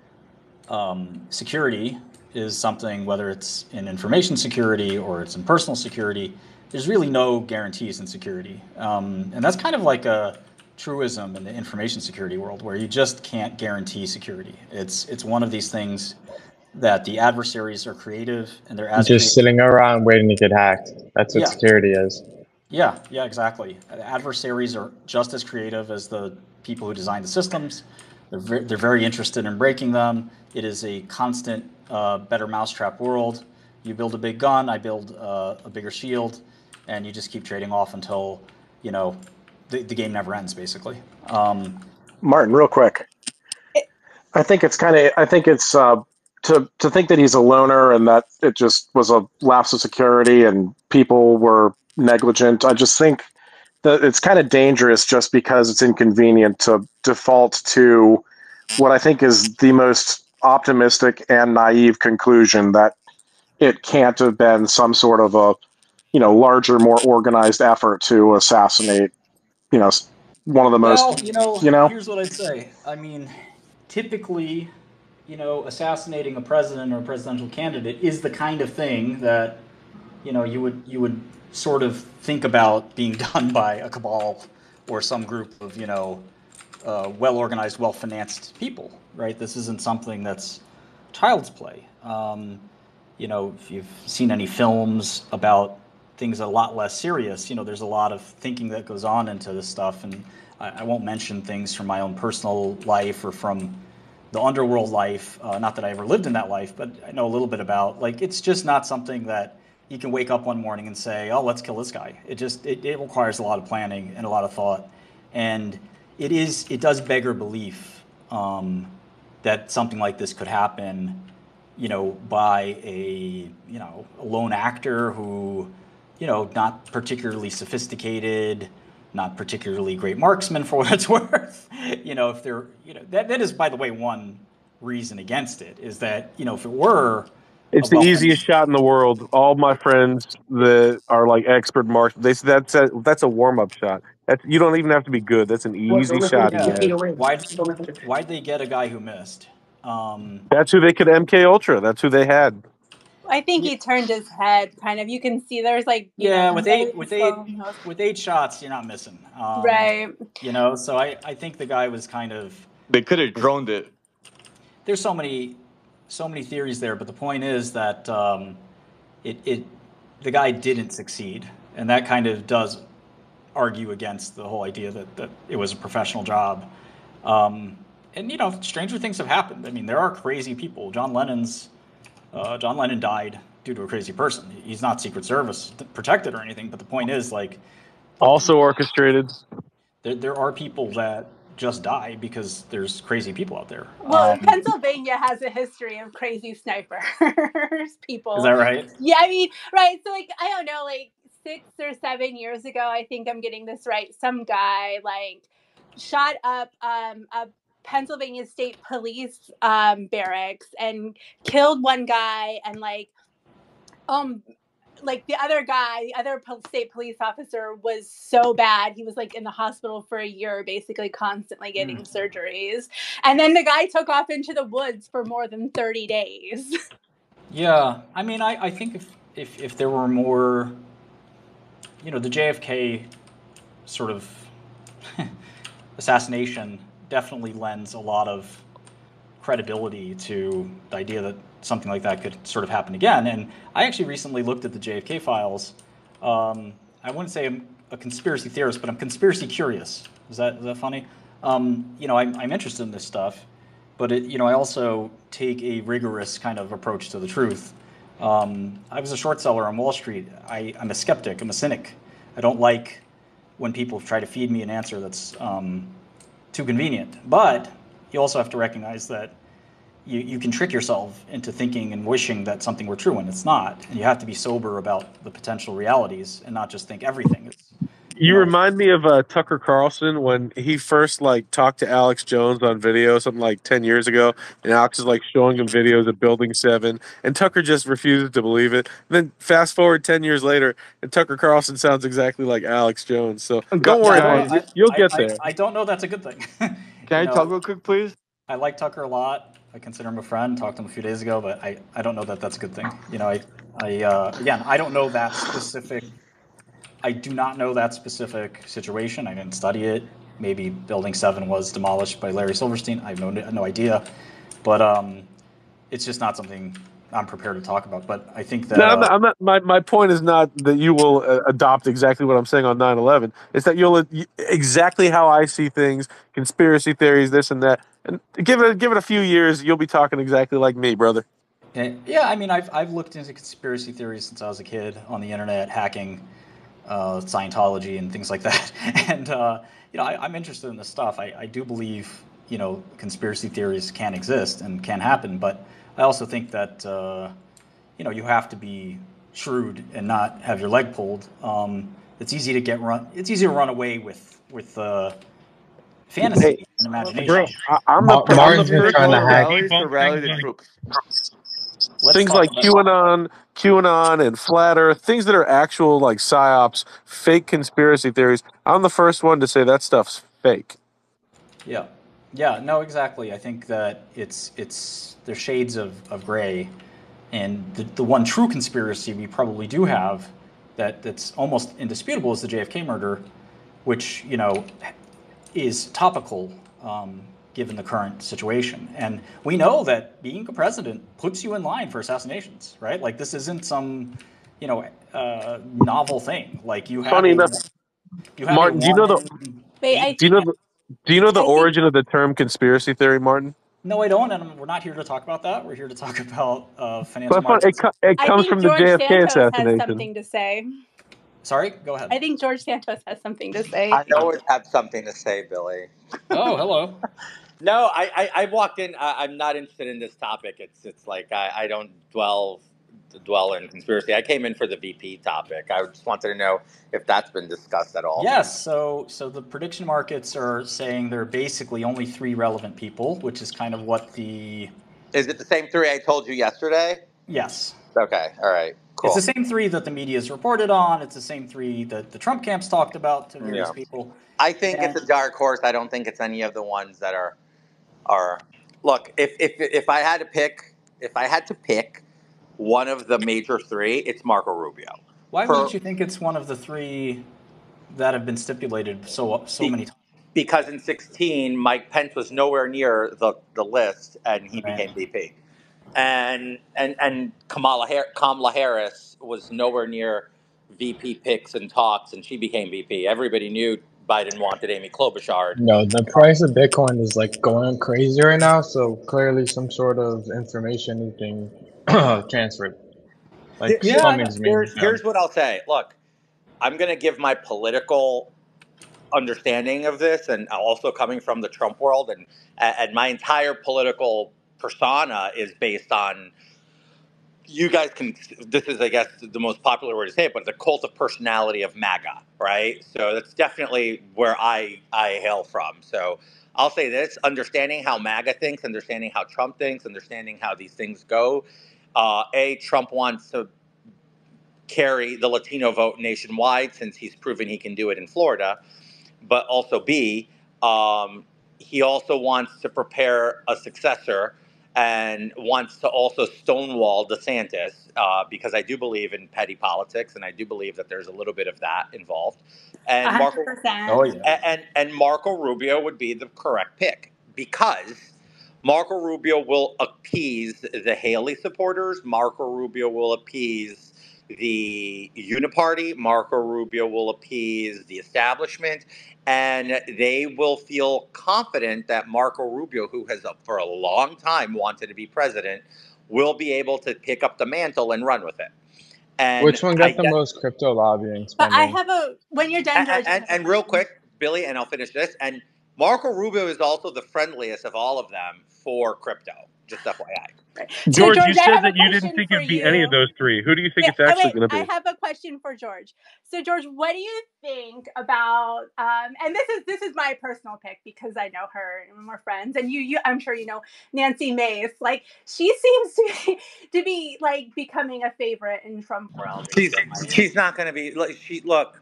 um, security is something, whether it's in information security or it's in personal security, there's really no guarantees in security. Um, and that's kind of like a truism in the information security world, where you just can't guarantee security. It's it's one of these things that the adversaries are creative, and they're as Just creative. sitting around waiting to get hacked. That's what Yeah, security is. yeah, yeah, exactly. Adversaries are just as creative as the people who design the systems. They're very, they're very interested in breaking them. It is a constant, uh, better mousetrap world. You build a big gun, I build uh, a bigger shield, and you just keep trading off until, you know, the, the game never ends, basically. Um, Martin, real quick. I think it's kind of. I think it's uh, to to think that he's a loner and that it just was a lapse of security and people were negligent. I just think that it's kind of dangerous just because it's inconvenient to default to what I think is the most optimistic and naive conclusion that it can't have been some sort of a you know larger, more organized effort to assassinate you know one of the most well, you know, you know. here's what I'd say. I mean, typically, you know, assassinating a president or a presidential candidate is the kind of thing that, you know, you would you would sort of think about being done by a cabal or some group of, you know, uh, well-organized, well-financed people, right? This isn't something that's child's play. Um, you know, if you've seen any films about things a lot less serious, you know, there's a lot of thinking that goes on into this stuff, and I, I won't mention things from my own personal life or from the underworld life. Uh, not that I ever lived in that life, but I know a little bit about. Like, it's just not something that you can wake up one morning and say, "Oh, let's kill this guy." It just it, it requires a lot of planning and a lot of thought, and it is it does beggar belief um, that something like this could happen, you know, by a you know a lone actor who, you know, not particularly sophisticated, not particularly great marksman for what it's worth. You know, if they're, you know, that, that is, by the way, one reason against it is that, you know, if it were It's of the weapons. easiest shot in the world. All my friends that are like expert marks, they say that's a, that's a warm up shot. That's you don't even have to be good. That's an easy shot to Yeah. get. Why why'd they get a guy who missed? Um, That's who they could M K Ultra. That's who they had. I think Yeah. he turned his head, kind of. You can see there's like, you yeah, know, with eight million with eight slow mo- with eight shots, you're not missing. Um, Right. You know, so I I think the guy was kind of. They could have droned it. There's so many so many theories there, but the point is that um, it it the guy didn't succeed, and that kind of does argue against the whole idea that that it was a professional job. Um, and you know, stranger things have happened. I mean, there are crazy people. John Lennon's uh, John Lennon died due to a crazy person. He's not Secret Service protected or anything, but the point is, like, Also orchestrated. there there are people that just die because there's crazy people out there. Well, Um, Pennsylvania has a history of crazy snipers, people. is that right? Yeah, I mean, right. So, like, I don't know, like six or seven years ago, I think I'm getting this right. Some guy, like, shot up um, a Pennsylvania State Police um, barracks and killed one guy and, like, um, like the other guy, the other state police officer was so bad. He was like in the hospital for a year, basically constantly getting mm. surgeries. And then the guy took off into the woods for more than thirty days. Yeah. I mean, I, I think if, if, if there were more, you know, the J F K sort of assassination definitely lends a lot of credibility to the idea that something like that could sort of happen again. And I actually recently looked at the J F K files. Um, I wouldn't say I'm a conspiracy theorist, but I'm conspiracy curious. Is that is that funny? Um, you know, I'm, I'm interested in this stuff, but it, you know, I also take a rigorous kind of approach to the truth. Um, I was a short seller on Wall Street. I, I'm a skeptic. I'm a cynic. I don't like when people try to feed me an answer that's um, too convenient. But you also have to recognize that You, you can trick yourself into thinking and wishing that something were true when it's not. And you have to be sober about the potential realities and not just think everything is. You, you know, remind me of uh, Tucker Carlson when he first like talked to Alex Jones on video, something like ten years ago, and Alex is like showing him videos of Building seven, and Tucker just refuses to believe it. And then fast forward ten years later, and Tucker Carlson sounds exactly like Alex Jones. So don't worry about it. You'll I, get I, there. I, I don't know that's a good thing. Can I know, talk real quick, please? I like Tucker a lot. I consider him a friend. Talked to him a few days ago, but I, I don't know that that's a good thing. You know, I, I uh, again, I don't know that specific. I do not know that specific situation. I didn't study it. Maybe Building seven was demolished by Larry Silverstein. I have no no idea, but um, it's just not something I'm prepared to talk about. But I think that no, I'm uh, not, I'm not, my my point is not that you will uh, adopt exactly what I'm saying on nine eleven. It's that you'll uh, exactly how I see things, conspiracy theories, this and that. And give it give it a few years, you'll be talking exactly like me, brother. Yeah, I mean, I've I've looked into conspiracy theories since I was a kid on the internet, hacking, uh, Scientology, and things like that. And uh, you know, I, I'm interested in this stuff. I, I do believe, you know, conspiracy theories can exist and can happen, but I also think that uh, you know, you have to be shrewd and not have your leg pulled. Um, it's easy to get run. It's easy to run away with with. Uh, Fantasy hey, and imagination. Bro, I, I'm the, Martin's I'm the been trying to hack rallies to rally the troops. Let's things like QAnon, QAnon, and Flat Earth, things that are actual like psyops, fake conspiracy theories. I'm the first one to say that stuff's fake. Yeah, yeah, no, exactly. I think that it's it's there's shades of, of gray, and the the one true conspiracy we probably do have that that's almost indisputable is the J F K murder, which you know. is topical um, given the current situation. And we know that being a president puts you in line for assassinations, right? Like this isn't some, you know, uh, novel thing. Like you have Funny a, enough, you have Martin, do you know the Wait, I do you know the do you know the I origin of the term conspiracy theory, Martin? No, I don't, and we're not here to talk about that. We're here to talk about uh, financial But fun, it, markets. co- it I comes think from George the J F K Santos has assassination. something to say. Sorry, go ahead. I think George Santos has something to say. I always have something to say, Billy. Oh, hello. No, I, I, I walked in. I, I'm not interested in this topic. It's it's like I, I don't dwell dwell in conspiracy. I came in for the V P topic. I just wanted to know if that's been discussed at all. Yes. So so the prediction markets are saying there are basically only three relevant people, which is kind of what the. Is it the same three I told you yesterday? Yes. Okay, all right, cool. It's the same three that the media has reported on. It's the same three that the Trump camps talked about to various Yeah. people. I think And- it's a dark horse. I don't think it's any of the ones that are are. Look, if if if I had to pick, if I had to pick one of the major three, it's Marco Rubio. Why For- wouldn't you think it's one of the three that have been stipulated so so Be- many times? Because in sixteen, Mike Pence was nowhere near the, the list, and he Right. became V P. And and and Kamala Har- Kamala Harris was nowhere near V P picks and talks, and she became V P. Everybody knew Biden wanted Amy Klobuchar. No, the price of Bitcoin is like going crazy right now, so clearly some sort of information is being transferred. Like Yeah, something's being here's, done. here's what I'll say. Look, I'm going to give my political understanding of this, and also coming from the Trump world, and and my entire political persona is based on. You guys can. This is, I guess, the most popular word to say it, but the cult of personality of MAGA, right? So that's definitely where I I hail from. So I'll say this: understanding how MAGA thinks, understanding how Trump thinks, understanding how these things go. Uh, a Trump wants to carry the Latino vote nationwide since he's proven he can do it in Florida, but also B, um, he also wants to prepare a successor and wants to also stonewall DeSantis uh, because I do believe in petty politics, and I do believe that there's a little bit of that involved. And Marco, one hundred percent. Oh yeah. and, and and Marco Rubio would be the correct pick because Marco Rubio will appease the Haley supporters. Marco Rubio will appease the Uniparty. Marco Rubio will appease the establishment, and they will feel confident that Marco Rubio, who has uh, for a long time wanted to be president, will be able to pick up the mantle and run with it. And Which one got I the guess- most crypto lobbying But spending? I have a when you're done, and, George. and, and real quick, Billy, and I'll finish this. And Marco Rubio is also the friendliest of all of them for crypto. Just F Y I. So, George, George, you I said have a that you didn't question think for it'd be you. any of those three. Who do you think Yeah, it's actually wait, going to I be? have a question for George. So, George, what do you think about? Um, and this is this is my personal pick because I know her and we're friends, and you, you, I'm sure you know Nancy Mace. Like, she seems to be, to be like becoming a favorite in Trump world. She's recently. she's not going to be. Look, she look.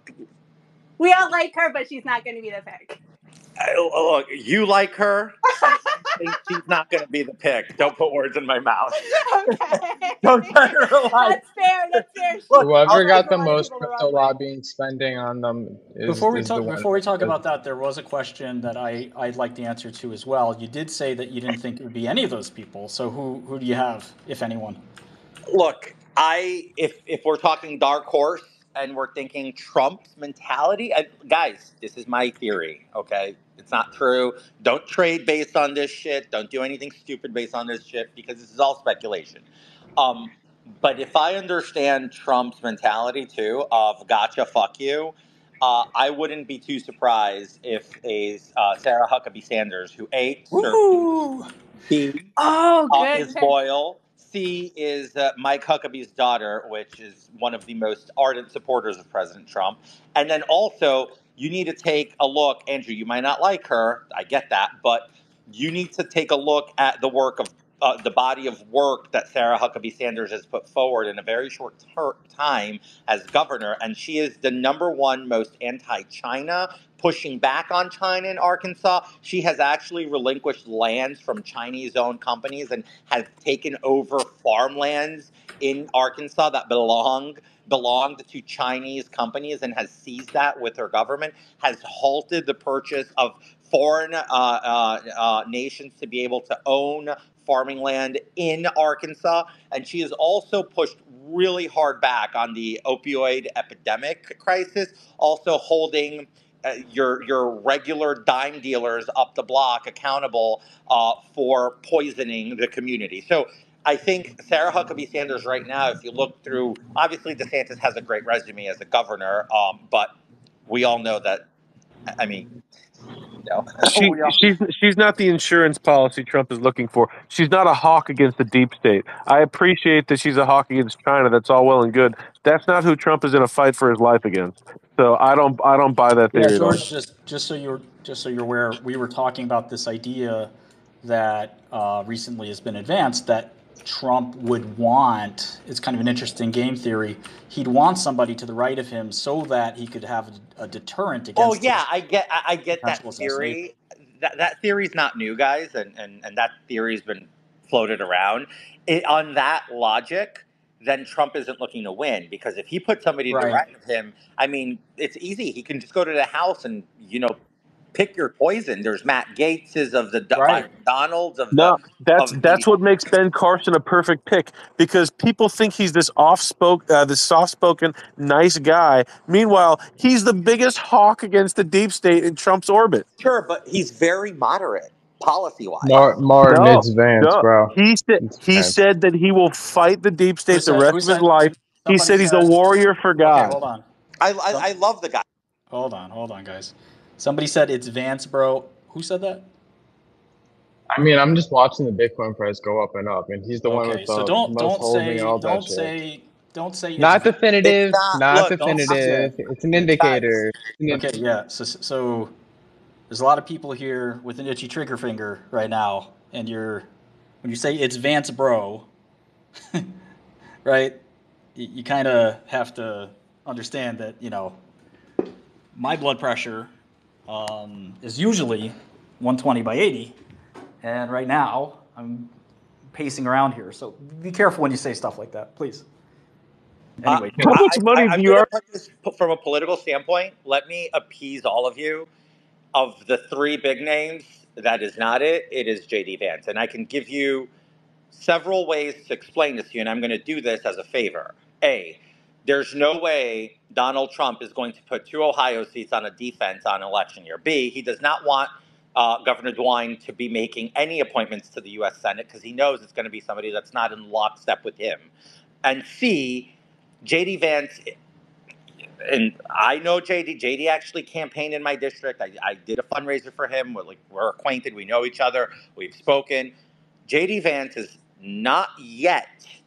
We all like her, but she's not going to be the pick. I- Look, you like her. And I think she's not going to be the pick. Don't put words in my mouth. Okay. Don't generalize. That's fair. That's fair. She- Look, Whoever I'll- got the a lot of most people the crypto wrong way. lobbying spending on them is, Before we is talk, the one. before we talk about that, there was a question that I I'd like the answer to as well. You did say that you didn't think it would be any of those people. So who who do you have, if anyone? Look, I if if we're talking dark horse and we're thinking Trump's mentality, I, guys, this is my theory. Okay, it's not true. Don't trade based on this shit. Don't do anything stupid based on this shit because this is all speculation. Um, but if I understand Trump's mentality too of gotcha, fuck you, uh, I wouldn't be too surprised if a uh, Sarah Huckabee Sanders, who A, Woo! B, Oh, uh, good. is loyal. C is uh, Mike Huckabee's daughter, which is one of the most ardent supporters of President Trump. And then also, you need to take a look. Andrew, you might not like her. I get that. But you need to take a look at the work of uh, the body of work that Sarah Huckabee Sanders has put forward in a very short ter- time as governor. And she is the number one most anti-China, pushing back on China in Arkansas. She has actually relinquished lands from Chinese-owned companies and has taken over farmlands in Arkansas that belong belonged to Chinese companies and has seized that with her government, has halted the purchase of foreign uh, uh, uh, nations to be able to own farming land in Arkansas. And she has also pushed really hard back on the opioid epidemic crisis, also holding Uh, your your regular dime dealers up the block accountable uh, for poisoning the community. So I think Sarah Huckabee Sanders right now, if you look through, obviously DeSantis has a great resume as a governor, um, but we all know that, I mean, you know, She we all, she's she's not the insurance policy Trump is looking for. She's not a hawk against the deep state. I appreciate that she's a hawk against China. That's all well and good. That's not who Trump is in a fight for his life against. So I don't I don't buy that Yeah, theory at all. George, just just so you're just so you're aware, we were talking about this idea that uh, recently has been advanced that Trump would want, it's kind of an interesting game theory, he'd want somebody to the right of him so that he could have a, a deterrent Oh against yeah, his I get I I get that potential assassination. theory. That that theory's not new, guys, and and and that theory's been floated around. It, on that logic, then Trump isn't looking to win, because if he put somebody to the Right. right of him, I mean, it's easy. He can just go to the House and, you know, pick your poison. There's Matt Gaetz's of the Right. Donalds of the No, that's of that's the. what makes Ben Carson a perfect pick, because people think he's this off-spoke, uh, this soft-spoken, nice guy. Meanwhile, he's the biggest hawk against the deep state in Trump's orbit. Sure, but he's very moderate policy wise. Mar- Martin, No, it's Vance, no. bro. He said It's he Vance. said that he will fight the deep Who state the said? rest Who of his said? life. He Somebody said he's a said. warrior for Okay, God. hold on. I I, Some, I love the guy. hold on, hold on, guys. Somebody said it's Vance, bro. Who said that? I mean, I'm just watching the Bitcoin price go up and up, and he's the one Okay, with so the don't most don't holding and say all that don't shit. say don't say it's Not Vance. It's definitive, not. not Look, Don't say definitive. It's an indicator. It's an okay, yeah. So so there's a lot of people here with an itchy trigger finger right now, and you're when you say it's Vance, bro, right? You, you kind of have to understand that you know my blood pressure um, is usually one twenty by eighty, and right now I'm pacing around here. So be careful when you say stuff like that, please. Uh, Anyway, How I, much money I, do I'm you going to are? put this p- from a political standpoint. Let me appease all of you. Of the three big names, that is not it. It is J D Vance. And I can give you several ways to explain this to you, and I'm going to do this as a favor. A, there's no way Donald Trump is going to put two Ohio seats on a defense on election year. B, he does not want uh, Governor DeWine to be making any appointments to the U S Senate because he knows it's going to be somebody that's not in lockstep with him. And C, J D Vance, and I know J D. J D actually campaigned in my district. I, I did a fundraiser for him. We're like we're acquainted. We know each other. We've spoken. J D Vance is not yet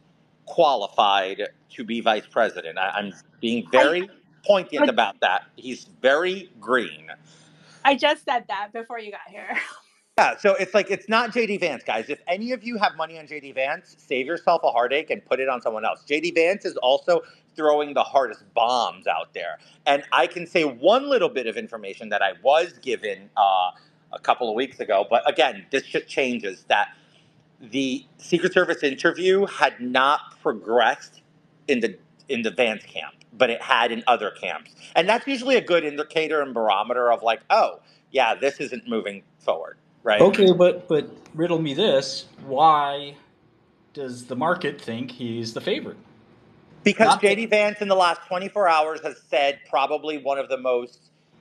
qualified to be vice president. I, I'm being very poignant I, about that. He's very green. I just said that before you got here. Yeah, so it's like it's not J D Vance, guys. If any of you have money on J D Vance, save yourself a heartache and put it on someone else. J D Vance is also throwing the hardest bombs out there. And I can say one little bit of information that I was given uh, a couple of weeks ago, but again, this shit changes, that the Secret Service interview had not progressed in the in the Vance camp, but it had in other camps. And that's usually a good indicator and barometer of like, oh, yeah, this isn't moving forward. Right. okay, but but riddle me this: why does the market think he's the favorite? Because Not J D Vance in the last twenty-four hours has said probably one of the most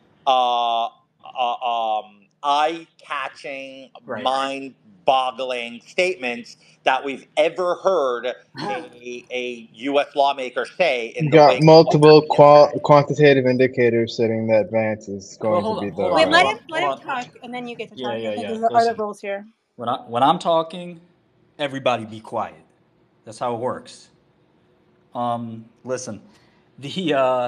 uh, uh, um, eye-catching, right. mind-boggling statements that we've ever heard a, a U S lawmaker say in You the got wake of multiple what qual- quantitative indicators saying that Vance is Well, going hold to be on, the. hold Wait, on, let hold him on, let hold him on. talk, and then you get to Yeah, talk. yeah, I think yeah. there's are the Listen, rules here. when I when I'm talking, everybody be quiet. That's how it works. Um, listen, the uh,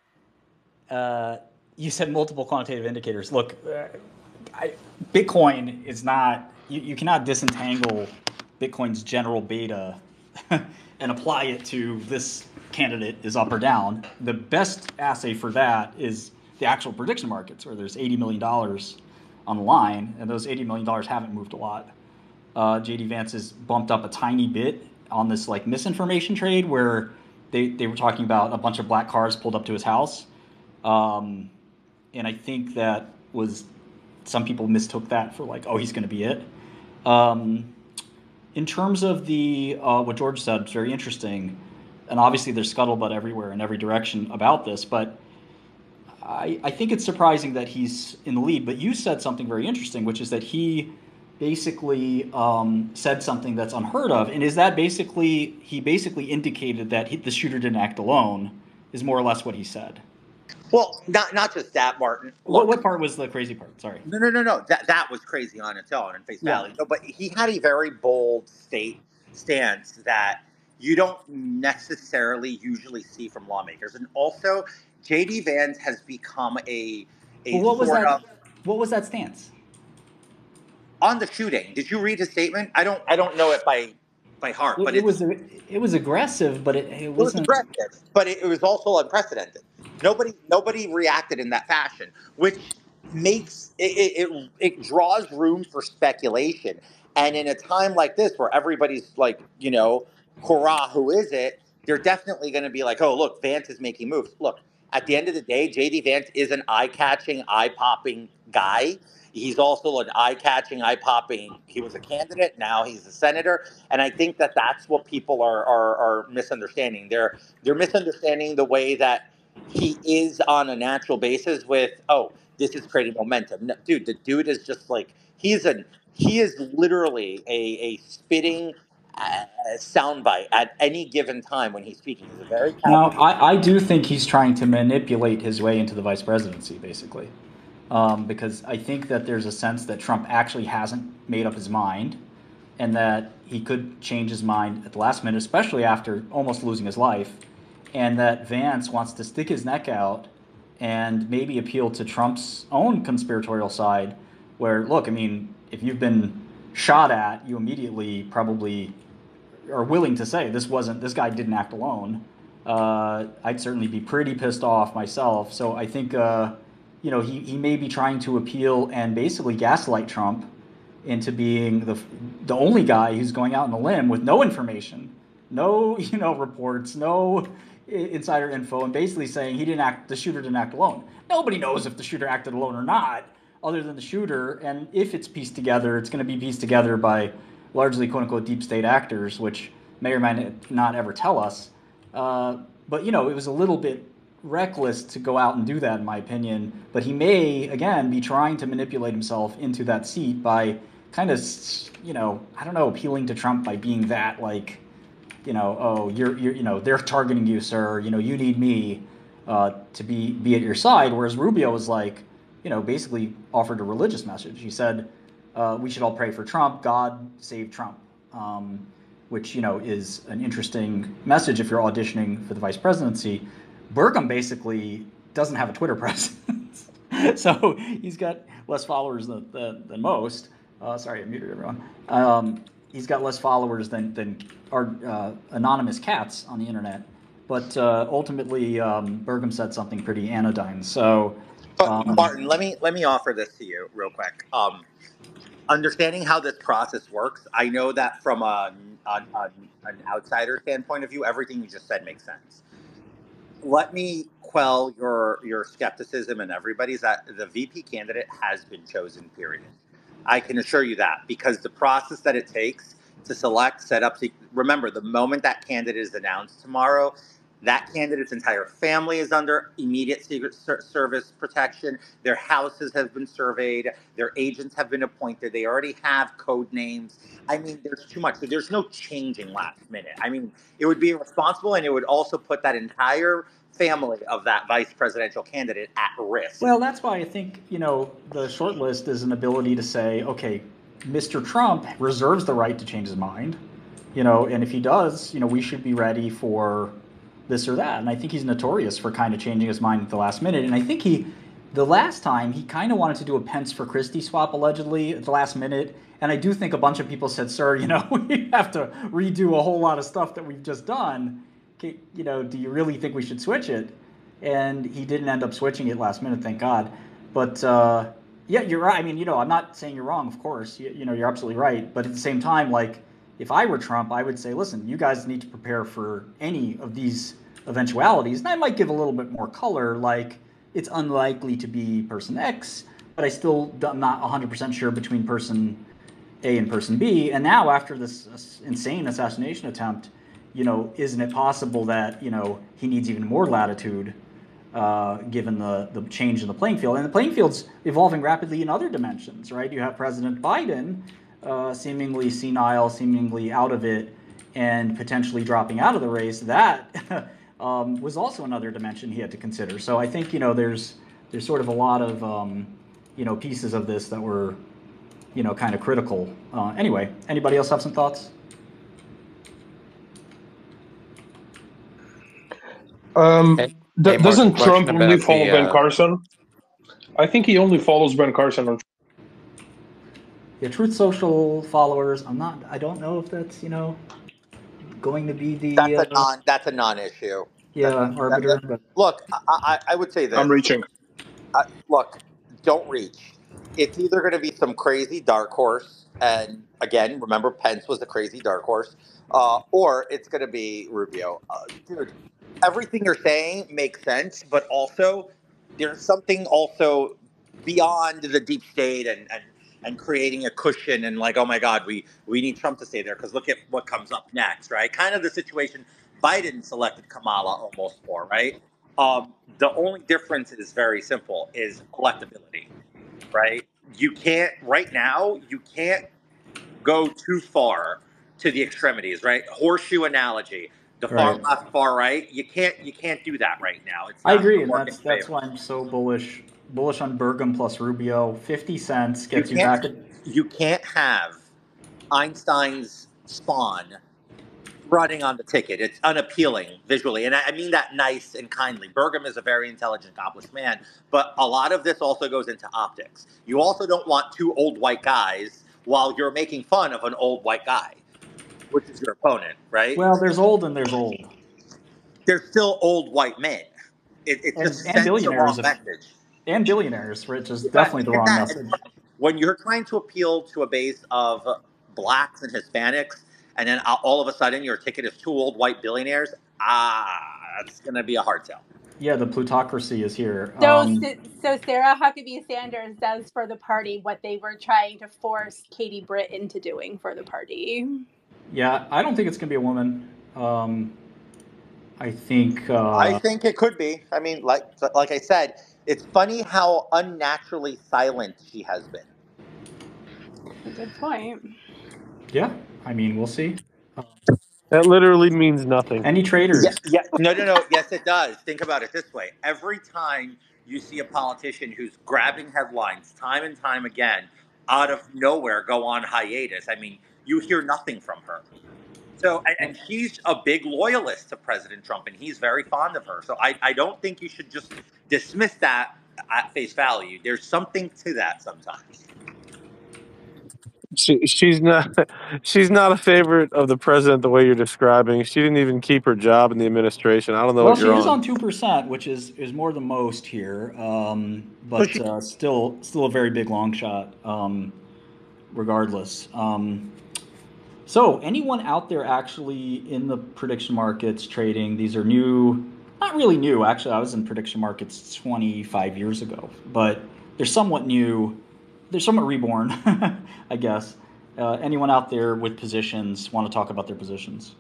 uh, you said multiple quantitative indicators. Look, uh, I, Bitcoin is not. You, you cannot disentangle Bitcoin's general beta and apply it to this candidate is up or down. The best assay for that is the actual prediction markets, where there's eighty million dollars on the line, and those eighty million dollars haven't moved a lot. Uh, J D Vance has bumped up a tiny bit on this like misinformation trade where they, they were talking about a bunch of black cars pulled up to his house. Um, and I think that was, some people mistook that for like, oh, he's going to be it. Um, in terms of the, uh, what George said, it's very interesting. And obviously there's scuttlebutt everywhere in every direction about this, but I, I think it's surprising that he's in the lead. But you said something very interesting, which is that he basically um, said something that's unheard of. And is that basically, he basically indicated that he, the shooter didn't act alone, is more or less what he said. Well, not not just that, Martin. What, Look, what part was the crazy part? Sorry. no, no, no, no. That that was crazy on its own in face Yeah. value. No, but he had a very bold state stance that you don't necessarily usually see from lawmakers. And also, J D Vance has become a a Well, what was sort that? of What was that stance? on the shooting. Did you read his statement? I don't. I don't know it by. by heart. It, But it it's was it was aggressive, but it, it it was wasn't. aggressive, but it, it was also unprecedented. Nobody nobody reacted in that fashion, which makes it, it it it draws room for speculation. And in a time like this, where everybody's like, you know, hurrah, who is it? They're definitely going to be like, oh, look, Vance is making moves. Look, at the end of the day, J D Vance is an eye-catching, eye-popping guy. He's also an eye-catching, eye-popping. He was a candidate. Now he's a senator, and I think that that's what people are are, are misunderstanding. They're they're misunderstanding the way that he is on a natural basis. With oh, this is creating momentum. No, dude, the dude is just like he's a he is literally a a spitting uh, soundbite at any given time when he's speaking. He's a very Now, captivating. I, I do think he's trying to manipulate his way into the vice presidency, basically. Um, because I think that there's a sense that Trump actually hasn't made up his mind and that he could change his mind at the last minute, especially after almost losing his life, and that Vance wants to stick his neck out and maybe appeal to Trump's own conspiratorial side where, look, I mean, if you've been shot at, you immediately probably are willing to say this wasn't, this guy didn't act alone. Uh, I'd certainly be pretty pissed off myself. So I think, uh, you know, he, he may be trying to appeal and basically gaslight Trump into being the the only guy who's going out on a limb with no information, no, you know, reports, no insider info, and basically saying he didn't act, the shooter didn't act alone. Nobody knows if the shooter acted alone or not, other than the shooter. And if it's pieced together, it's going to be pieced together by largely quote unquote deep state actors, which may or may not ever tell us. Uh, but, you know, it was a little bit reckless to go out and do that, in my opinion. But he may, again, be trying to manipulate himself into that seat by kind of, you know, I don't know, appealing to Trump by being that, like, you know, oh, you're, you're you know, they're targeting you, sir. You know, you need me uh, to be, be at your side. Whereas Rubio was like, you know, basically offered a religious message. He said, uh, we should all pray for Trump. God save Trump. Um, which, you know, is an interesting message if you're auditioning for the vice presidency. Burgum basically doesn't have a Twitter presence. So he's got less followers than, than, than most. Uh, sorry, I muted everyone. Um, he's got less followers than, than our uh, anonymous cats on the internet. But uh, ultimately, um, Burgum said something pretty anodyne. So, um, Martin, let me let me offer this to you real quick. Um, understanding how this process works, I know that from a, a, a, an outsider standpoint of view, everything you just said makes sense. Let me quell your your skepticism and everybody's that the V P candidate has been chosen, period. I can assure you that, because the process that it takes to select, set up, remember, the moment that candidate is announced tomorrow, that candidate's entire family is under immediate Secret Service protection. Their houses have been surveyed. Their agents have been appointed. They already have code names. I mean, there's too much. So there's no changing last minute. I mean, it would be irresponsible, and it would also put that entire family of that vice presidential candidate at risk. Well, that's why I think, you know, the short list is an ability to say, okay, Mister Trump reserves the right to change his mind, you know, and if he does, you know, we should be ready for this or that. And I think he's notorious for kind of changing his mind at the last minute. And I think he, the last time, he kind of wanted to do a Pence for Christie swap, allegedly, at the last minute. And I do think a bunch of people said, sir, you know, we have to redo a whole lot of stuff that we've just done. You know, do you really think we should switch it? And he didn't end up switching it last minute, thank God. But uh, yeah, you're right. I mean, you know, I'm not saying you're wrong, of course. You, you know, you're absolutely right. But at the same time, like, if I were Trump, I would say, listen, you guys need to prepare for any of these eventualities. And I might give a little bit more color, like it's unlikely to be person X, but I still am not one hundred percent sure between person A and person B. And now after this insane assassination attempt, you know, isn't it possible that, you know, he needs even more latitude uh, given the, the change in the playing field? And the playing field's evolving rapidly in other dimensions, right? You have President Biden uh, seemingly senile, seemingly out of it, and potentially dropping out of the race. That um, was also another dimension he had to consider. So I think, you know, there's there's sort of a lot of, um, you know, pieces of this that were, you know, kind of critical. Uh, anyway, anybody else have some thoughts? Um, Hey, d- hey, Mark, doesn't question Trump only about follow the. Ben Uh, Carson? I think he only follows Ben Carson on. Yeah, Truth Social followers. I'm not. I don't know if that's, you know. going to be the That's a uh, non. That's a non-issue. yeah That, that, arbiter? that, But look, I, I, I would say I'm this. reaching. Uh, look, don't reach. It's either going to be some crazy dark horse, and again, remember Pence was the crazy dark horse, uh, or it's going to be Rubio. Uh, dude, everything you're saying makes sense, but also there's something also beyond the deep state and and and creating a cushion and like, oh my God, we we need Trump to stay there because look at what comes up next, right? Kind of the situation Biden selected Kamala almost for, right? Um, the only difference is very simple: is electability, right? You can't right now. You can't go too far to the extremities, right? Horseshoe analogy: the far right. left, far right. You can't. You can't do that right now. It's I not agree, going to and work in that's your that's favor. why I'm so bullish bullish on Burgum plus Rubio. Fifty cents You gets you back at can't. You can't have Einstein's spawn running on the ticket. It's unappealing visually. And I I mean that nice and kindly. Burgum is a very intelligent, accomplished man, but a lot of this also goes into optics. You also don't want two old white guys while you're making fun of an old white guy, which is your opponent, right? well. There's old and there's old, They're still old white men. It, it and just and sends the billionaires wrong if message. and billionaires, which is But definitely the and wrong that, and message. when you're trying to appeal to a base of blacks and Hispanics, and then all of a sudden your ticket is two old white billionaires, ah, that's going to be a hard sell. Yeah, the plutocracy is here. So, Um, so Sarah Huckabee Sanders does for the party what they were trying to force Katie Britt into doing for the party. yeah, I don't think it's gonna be a woman. Um, I think. Uh, I think it could be. I mean, like like I said, it's funny how unnaturally silent she has been. Good point. Yeah, I mean, we'll see. That literally means nothing. Any traders? Yeah, yeah. No, no, no. Yes, it does. Think about it this way. Every time you see a politician who's grabbing headlines time and time again, out of nowhere go on hiatus, I mean, you hear nothing from her. So, and, and she's a big loyalist to President Trump, and he's very fond of her. So I, I don't think you should just dismiss that at face value. There's something to that sometimes. She, she's not. She's not a favorite of the president the way you're describing. She didn't even keep her job in the administration. I don't know Well, what she you're is on. on two percent, which is is more than most here, um, but uh, still still a very big long shot, um, regardless. Um, so, anyone out there actually in the prediction markets trading? These are new, not really new. Actually, I was in prediction markets twenty-five years ago, but they're somewhat new. They're somewhat reborn, I guess. Uh, anyone out there with positions want to talk about their positions?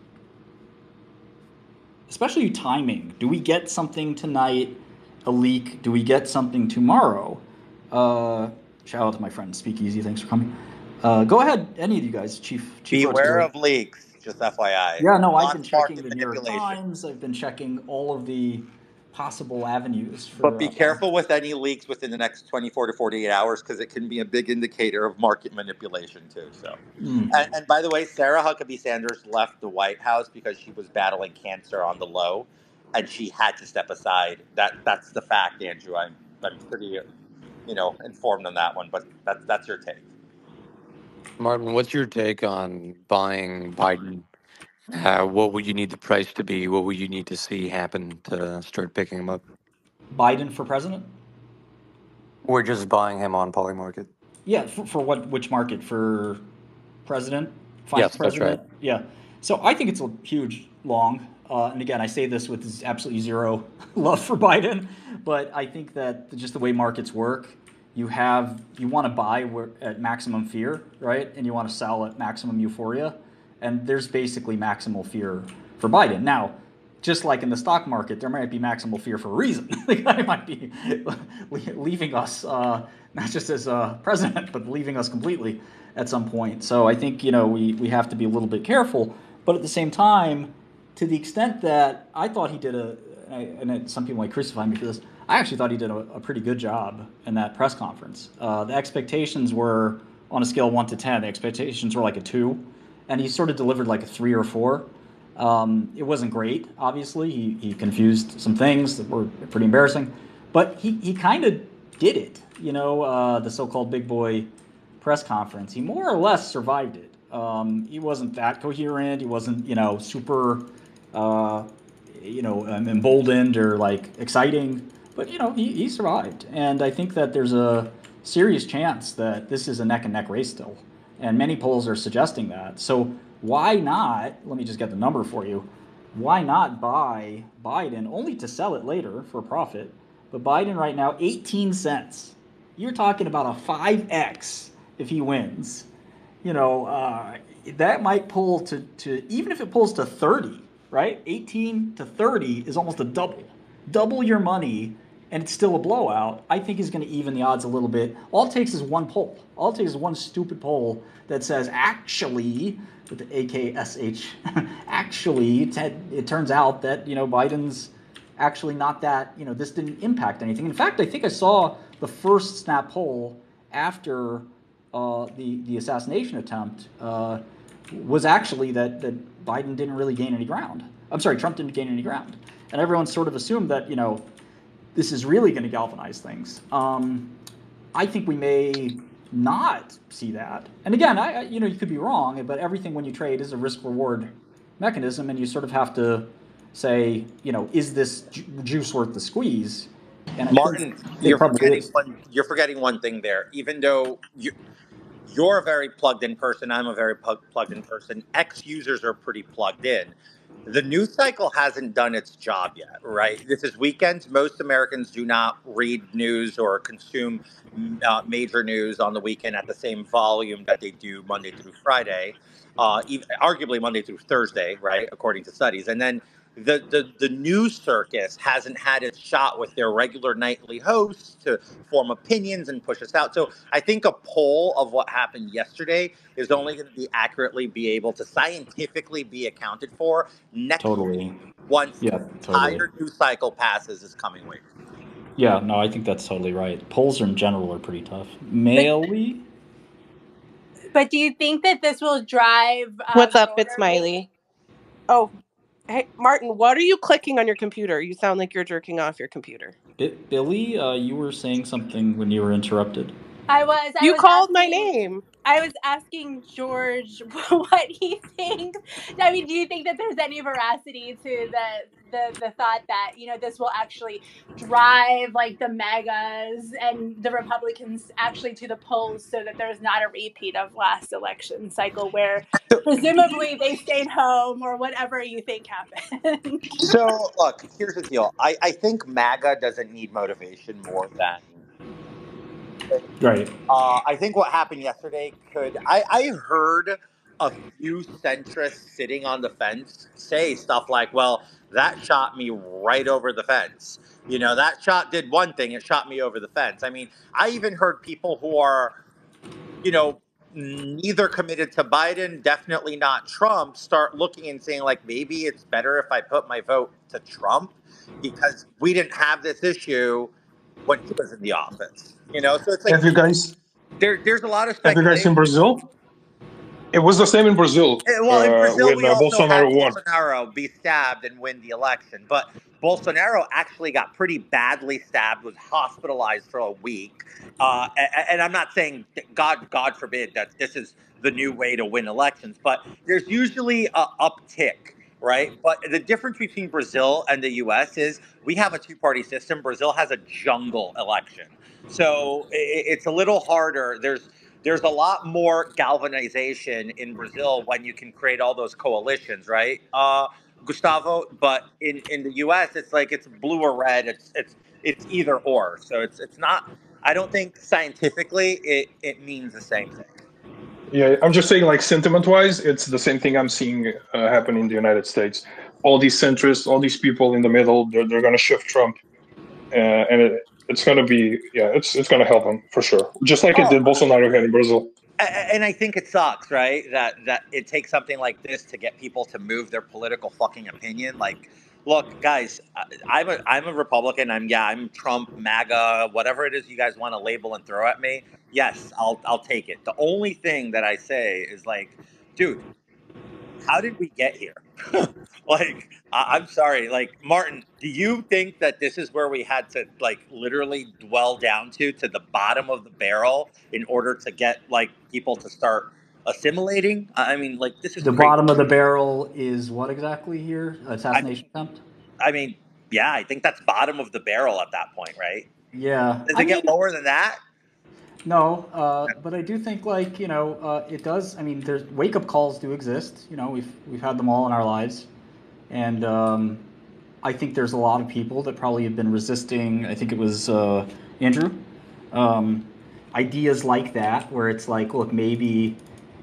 Especially timing. Do we get something tonight, a leak? Do we get something tomorrow? Uh, shout out to my friend Speakeasy. Thanks for coming. Uh, go ahead, any of you guys. Chief. Chief Beware Rhodes, of leaks, just F Y I. yeah, no, I've been Lots of checking market the New York manipulation. Times. I've been checking all of the possible avenues for. But be uh, careful with any leaks within the next twenty-four to forty-eight hours because it can be a big indicator of market manipulation too. So, Mm. and, and by the way, Sarah Huckabee Sanders left the White House because she was battling cancer on the low, and she had to step aside. That that's the fact, Andrew. I'm I'm pretty, you know, informed on that one. But that's that's your take. Martin, what's your take on buying Biden? Uh, what would you need the price to be? What would you need to see happen to start picking him up? Biden for president? We're just buying him on Polymarket. Yeah, for, for what? Which market? For president? Vice Yes, that's president? right. Yeah. So I think it's a huge long. Uh, and again, I say this with absolutely zero love for Biden, but I think that just the way markets work, you have you want to buy where, at maximum fear, right? And you want to sell at maximum euphoria. And there's basically maximal fear for Biden. Now, just like in the stock market, there might be maximal fear for a reason. The guy might be leaving us, uh, not just as a president, but leaving us completely at some point. So I think, you know, we, we have to be a little bit careful. But at the same time, to the extent that I thought he did a, and some people might crucify me for this, I actually thought he did a, a pretty good job in that press conference. Uh, the expectations were, on a scale of one to ten, the expectations were like a two. And he sort of delivered like a three or a four. Um, it wasn't great, obviously. He, he confused some things that were pretty embarrassing. But he, he kind of did it, you know, uh, the so-called big boy press conference. He more or less survived it. Um, he wasn't that coherent. He wasn't, you know, super, uh, you know, um, emboldened or like exciting. But you know, he, he survived, and I think that there's a serious chance that this is a neck and neck race still, and many polls are suggesting that. So why not? Let me just get the number for you. Why not buy Biden only to sell it later for profit? But Biden right now, eighteen cents. You're talking about a five X if he wins. You know, uh, that might pull to, to, even if it pulls to thirty, right? eighteen to thirty is almost a double. Double your money, and it's still a blowout. I think he's going to even the odds a little bit. All it takes is one poll. All it takes is one stupid poll that says, actually, with the A K S H, actually, it turns out that, you know, Biden's actually not that, you know, this didn't impact anything. In fact, I think I saw the first snap poll after uh, the, the assassination attempt uh, was actually that, that Biden didn't really gain any ground. I'm sorry, Trump didn't gain any ground. And everyone sort of assumed that, you know, this is really going to galvanize things. Um, I think we may not see that. And again, I, you know, you could be wrong, but everything when you trade is a risk-reward mechanism, and you sort of have to say, you know, is this ju- juice worth the squeeze? And I Martin, think it you're probably forgetting is. one. You're forgetting one thing there. Even though you, you're a very plugged-in person, I'm a very plug, plugged-in person. X users are pretty plugged in. The news cycle hasn't done its job yet, right? This is weekends. Most Americans do not read news or consume uh, major news on the weekend at the same volume that they do Monday through Friday, uh, even, arguably Monday through Thursday, right? According to studies. And then the, the, the news circus hasn't had its shot with their regular nightly hosts to form opinions and push us out. So I think a poll of what happened yesterday is only going to be accurately be able to scientifically be accounted for next Totally. week once Yeah, the totally. entire news cycle passes this coming week. Yeah, no, I think that's totally right. Polls in general are pretty tough. But, Mail-y? but do you think that this will drive uh, What's up? It's voter Miley. Oh, hey, Martin, what are you clicking on your computer? You sound like you're jerking off your computer. Bi- Billy, uh, you were saying something when you were interrupted. I was. I You was called my asking. name. I was asking George what he thinks. I mean, do you think that there's any veracity to the the the thought that, you know, this will actually drive like the MAGAs and the Republicans actually to the polls, so that there's not a repeat of last election cycle where presumably they stayed home or whatever you think happened? So, look, here's the deal. I, I think MAGA doesn't need motivation more than. Right. Uh, I think what happened yesterday could. I, I heard a few centrists sitting on the fence say stuff like, well, that shot me right over the fence. You know, that shot did one thing, it shot me over the fence. I mean, I even heard people who are, you know, neither committed to Biden, definitely not Trump, start looking and saying, like, maybe it's better if I put my vote to Trump because we didn't have this issue when he was in the office. You know, so it's like Have you guys there, there's a lot of have you guys speculation. seen Brazil? It was the same in Brazil Eh, Well, in uh, Brazil, when we uh, also had Bolsonaro won. Bolsonaro be stabbed and win the election. But Bolsonaro actually got pretty badly stabbed, was hospitalized for a week. Uh, and, and I'm not saying, God, God forbid, that this is the new way to win elections, but there's usually a uptick, right? But the difference between Brazil and the U S is we have a two-party system. Brazil has a jungle election. So it, it's a little harder. There's There's a lot more galvanization in Brazil when you can create all those coalitions, right, uh, Gustavo? But in, in the U S, it's like it's blue or red. It's it's it's either or. So it's it's not. I don't think scientifically it, it means the same thing. Yeah, I'm just saying, like, sentiment-wise, it's the same thing I'm seeing uh, happen in the United States. All these centrists, all these people in the middle, they're, they're going to shift Trump, uh, and it, it's going to be, yeah, it's it's going to help him for sure, just like it Oh, did Bolsonaro here in Brazil. A- And I think it sucks, right? That that it takes something like this to get people to move their political fucking opinion. Like, look, guys, I- I'm a I'm a Republican. I'm yeah, I'm Trump, MAGA, whatever it is you guys want to label and throw at me. Yes, I'll I'll take it. The only thing that I say is like, dude, how did we get here? Like, I- I'm sorry. Like, Martin, do you think that this is where we had to, like, literally dwell down to, to the bottom of the barrel in order to get, like, people to start assimilating? I mean, like this is The crazy. bottom of the barrel is what exactly here? Assassination attempt? I mean, yeah, I think that's bottom of the barrel at that point, right? Yeah. Does I it get mean, lower than that? no, uh, but I do think like you know uh, it does. I mean, there's wake up calls do exist. You know, we've we've had them all in our lives, and um, I think there's a lot of people that probably have been resisting. I think it was uh, Andrew, um, ideas like that, where it's like, look, maybe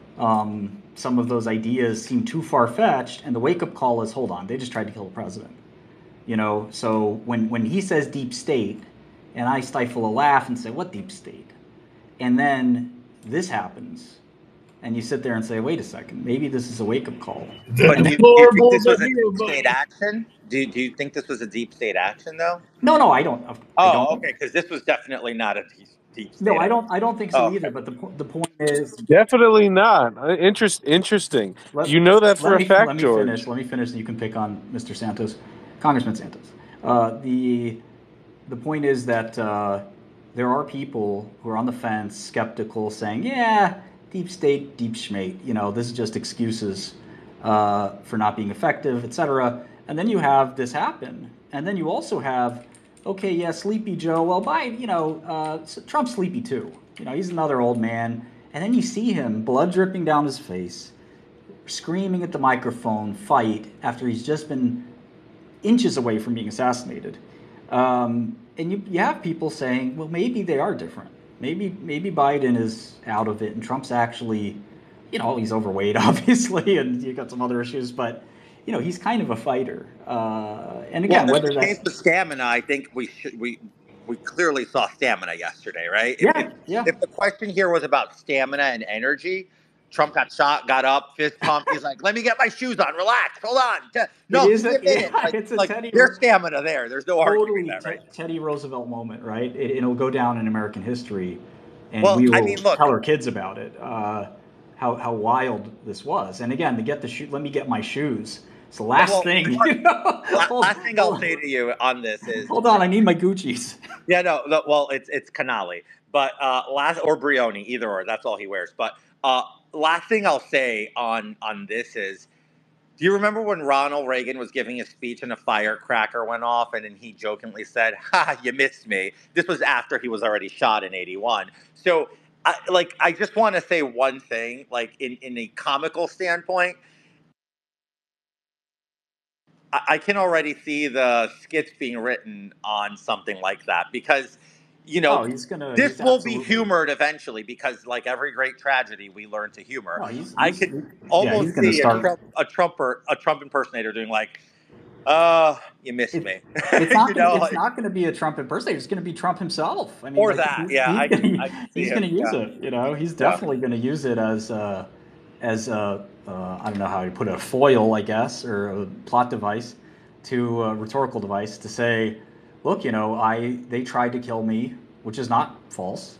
um, some of those ideas seem too far fetched, and the wake up call is, hold on, they just tried to kill the president. You know, so when when he says deep state, and I stifle a laugh and say, what deep state? And then this happens, and you sit there and say, wait a second, maybe this is a wake-up call. But And do then- you, do you think this was a deep state action? Do you, do you think this was a deep state action, though? no, no, I don't. I Oh, don't. okay, because this was definitely not a deep, deep state No, I action. don't. I don't think so Oh, either. But the po- the point is, Definitely not. Uh, Interest, interesting. let, You know that for let a me fact, let me George. finish. Let me finish, and you can pick on Mister Santos, Congressman Santos. Uh, the the point is that uh, there are people who are on the fence, skeptical, saying, "Yeah, deep state, deep schmate. You know, this is just excuses uh, for not being effective, et cetera" And then you have this happen, and then you also have, okay, yeah, Sleepy Joe. Well, Biden, you know, uh, Trump's sleepy too. You know, he's another old man, and then you see him, blood dripping down his face, screaming at the microphone, fight after he's just been inches away from being assassinated. Um, and you, you have people saying, well, maybe they are different. Maybe maybe Biden is out of it and Trump's actually, you know, he's overweight, obviously, and you got some other issues, but, you know, he's kind of a fighter. Uh, and again, well, whether in the that's... case of stamina, I think we should we we clearly saw stamina yesterday, right? If, Yeah, if, yeah. if the question here was about stamina and energy, Trump got shot, got up, fist pump. He's like, "Let me get my shoes on. Relax. Hold on. No, It is give me a, a minute." yeah, Like, it's a like Teddy... there's stamina there. There's no arguing Totally that, right? Te- Teddy Roosevelt moment, right? It, it'll go down in American history, and Well, we will I mean, look. tell our kids about it. Uh, how how wild this was. And again, to get the shoe, let me get my shoes. It's the last Well, thing. Mark, You know? la- hold, last thing I'll hold, say to you on this is, hold on, I need my Gucci's. yeah, no, no well, it's it's Canali, but uh, last or Brioni, either or. That's all he wears. But uh, last thing I'll say on on this is, do you remember when Ronald Reagan was giving a speech and a firecracker went off, and then he jokingly said, "Ha, you missed me." This was after he was already shot in eighty-one. So, I, like, I just want to say one thing, like in in a comical standpoint. I I can already see the skits being written on something like that because, you Oh, know, he's gonna. this He's will be absolutely. humored eventually because, like every great tragedy, we learn to humor. No, he's. I he's could yeah, almost he's gonna see a start. Trump, a Trumper, a Trump impersonator doing like, "Uh, you missed It, me," it's not you gonna. know, It's like, not gonna be a Trump impersonator. It's gonna be Trump himself. I mean, or like that. he's, Yeah, he's I can, gonna I can see he's him. gonna use Yeah, it. You know, he's yeah. definitely gonna use it as uh, as a uh, I don't know how you put it, a foil, I guess, or a plot device to a rhetorical device to say, look, you know, I they tried to kill me, which is not false.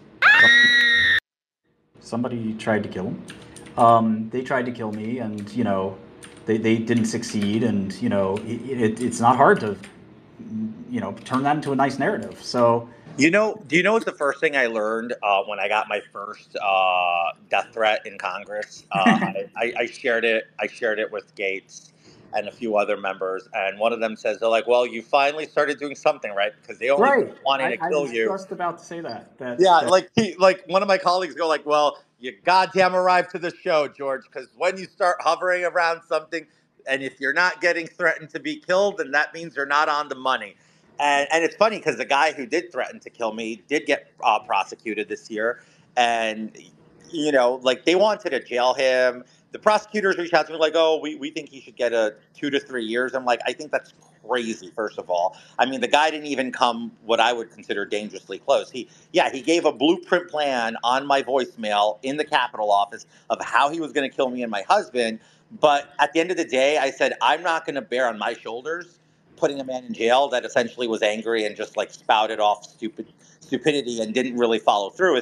Somebody tried to kill him. Um, they tried to kill me, and you know, they, they didn't succeed, and you know, it, it, it's not hard to, you know, turn that into a nice narrative. So, You know, do you know what's the first thing I learned uh, when I got my first uh, death threat in Congress? Uh, I, I, I shared it. I shared it with Gates and a few other members, and one of them says, "They're like, well, you finally started doing something, right? Because they only right, kept wanting I, to I kill was you." just about to say that. That, Yeah, that like he, like one of my colleagues go like, "Well, you goddamn arrived to the show, George, because when you start hovering around something, and if you're not getting threatened to be killed, then that means you're not on the money." And and it's funny because the guy who did threaten to kill me did get uh, prosecuted this year, and you know, like they wanted to jail him. The prosecutors reached out to me like, "Oh, we, we think he should get a two to three years." I'm like, I think that's crazy. First of all, I mean, the guy didn't even come what I would consider dangerously close. He, yeah, he gave a blueprint plan on my voicemail in the Capitol office of how he was going to kill me and my husband. But at the end of the day, I said, I'm not going to bear on my shoulders putting a man in jail that essentially was angry and just like spouted off stupid stupidity and didn't really follow through with it.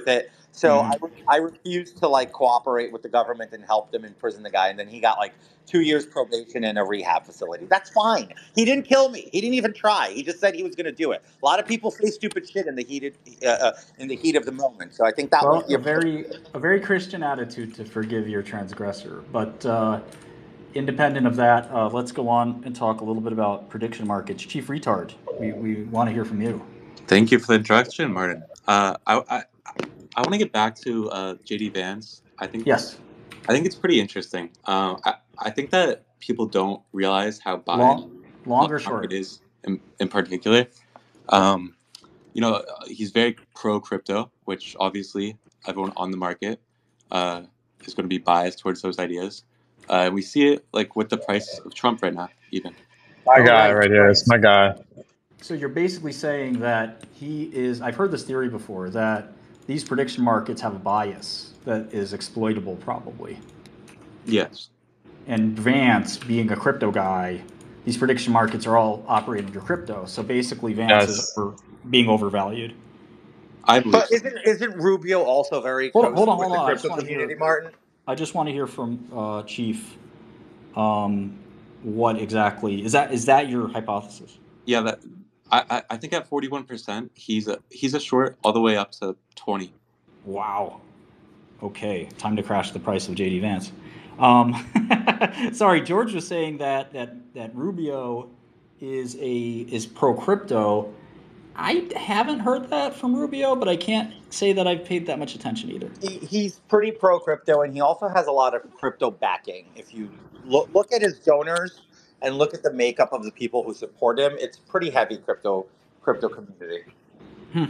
So Mhm. I, re- I refused to like cooperate with the government and help them imprison the guy. And then he got like two years probation in a rehab facility. That's fine. He didn't kill me. He didn't even try. He just said he was going to do it. A lot of people say stupid shit in the heated uh, uh, in the heat of the moment. So I think that was Well, the a approach. very a very Christian attitude to forgive your transgressor. But uh, independent of that, uh, let's go on and talk a little bit about prediction markets. Chief Retard, we, we want to hear from you. Thank you for the introduction, Martin. Uh, I I, I want to get back to uh, J D Vance. I think Yes. I think it's pretty interesting. Uh, I I think that people don't realize how buying Long, long what or the short? market is in, in particular. Um, you know, uh, he's very pro crypto, which obviously everyone on the market uh, is going to be biased towards those ideas. Uh, we see it like with the price of Trump right now, even. My Oh, guy right, right here. right. It's my guy. So you're basically saying that he is, I've heard this theory before, that these prediction markets have a bias that is exploitable probably. Yes. And Vance, being a crypto guy, these prediction markets are all operating under crypto. So basically Vance is Yes. over, being overvalued. I believe But so. isn't isn't Rubio also very Hold on, close hold on, with hold the on. I just crypto want to community, hear, Martin? I just want to hear from uh, Chief, um, what exactly, is that, is that your hypothesis? Yeah, that I, I I think at forty-one percent, he's a he's a short all the way up to twenty. Wow. Okay, time to crash the price of J D Vance. Um, sorry, George was saying that that that Rubio is a is pro crypto. I haven't heard that from Rubio, but I can't say that I've paid that much attention either. He, he's pretty pro crypto, and he also has a lot of crypto backing. If you look look at his donors and look at the makeup of the people who support him, it's pretty heavy crypto crypto community. Hmm.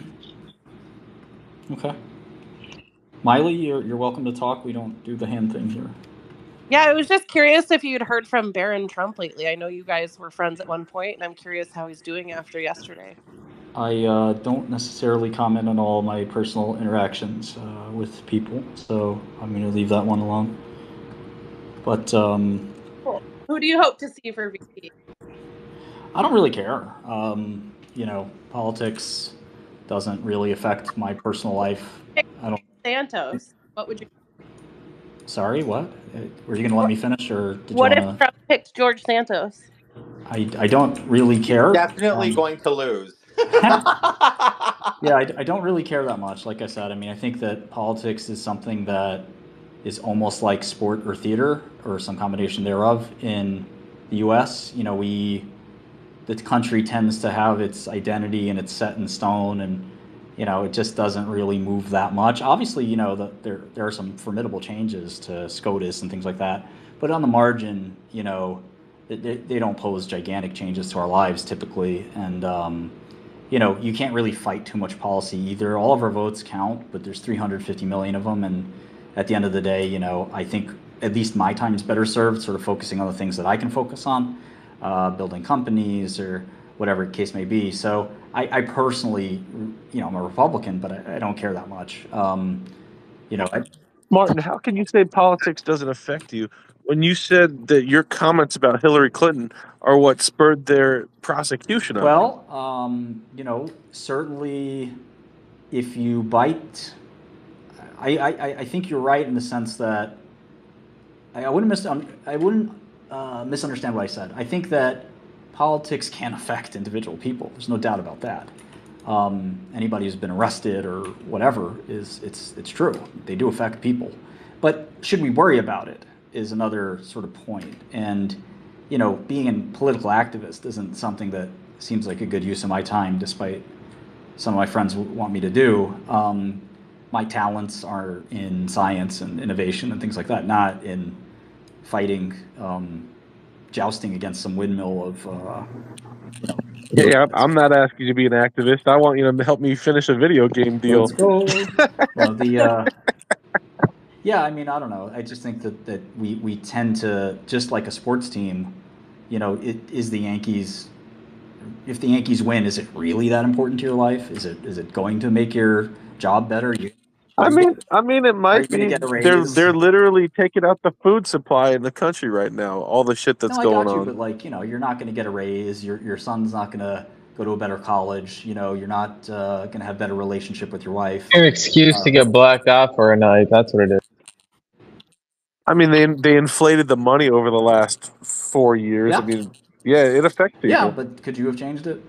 Okay. Miley, you're you're welcome to talk. We don't do the hand thing here. Yeah, I was just curious if you'd heard from Barron Trump lately. I know you guys were friends at one point, and I'm curious how he's doing after yesterday. I uh, don't necessarily comment on all my personal interactions uh, with people, so I'm going to leave that one alone. But um, Cool. Who do you hope to see for V P? I don't really care. Um, you know, politics doesn't really affect my personal life. I don't. Santos. What would you? Sorry, what? Uh, Were you going to let me finish, or did you What want if to? Trump picked George Santos? I, I don't really care. Definitely Um, going to lose. yeah, I, I don't really care that much. Like I said, I mean, I think that politics is something that is almost like sport or theater or some combination thereof in the U S. You know, we, the country tends to have its identity and it's set in stone, and, you know, it just doesn't really move that much. Obviously, you know, the, there, there are some formidable changes to SCOTUS and things like that, but on the margin, you know, they, they don't pose gigantic changes to our lives typically. And, um, you know, you can't really fight too much policy either. All of our votes count, but there's three hundred fifty million of them. And at the end of the day, you know, I think at least my time is better served sort of focusing on the things that I can focus on, uh, building companies or whatever the case may be. So I, I personally, you know, I'm a Republican, but I, I don't care that much. Um, you know, I, Martin, how can you say politics doesn't affect you when you said that your comments about Hillary Clinton are what spurred their prosecution of you? well, um, you know, certainly if you bite, I, I, I think you're right in the sense that I, I wouldn't mis- I wouldn't uh, misunderstand what I said. I think that politics can affect individual people. There's no doubt about that. Um, anybody who's been arrested or whatever is it's it's true. They do affect people. But should we worry about it is another sort of point. And you know, being a political activist isn't something that seems like a good use of my time, despite some of my friends want me to do. Um, my talents are in science and innovation and things like that, not in fighting, um, jousting against some windmill of. Uh, you know, Yeah, yeah, I'm not asking you to be an activist. I want you to help me finish a video game deal. Let's go. Well, the uh, yeah, I mean, I don't know. I just think that, that we, we tend to, just like a sports team, you know, it is the Yankees. If the Yankees win, is it really that important to your life? Is it is it going to make your job better? You, I mean, I mean, it are you might going to be. get a They're raise? they're literally taking out the food supply in the country right now. All the shit that's No, I going got you, on. but like, you know, you're not going to get a raise. Your your son's not going to go to a better college. You know, you're not uh, going to have better relationship with your wife. An excuse Uh, to get blacked out for a night. That's what it is. I mean, they they inflated the money over the last four years. Yeah. I mean, yeah, it affects people. Yeah, but could you have changed it?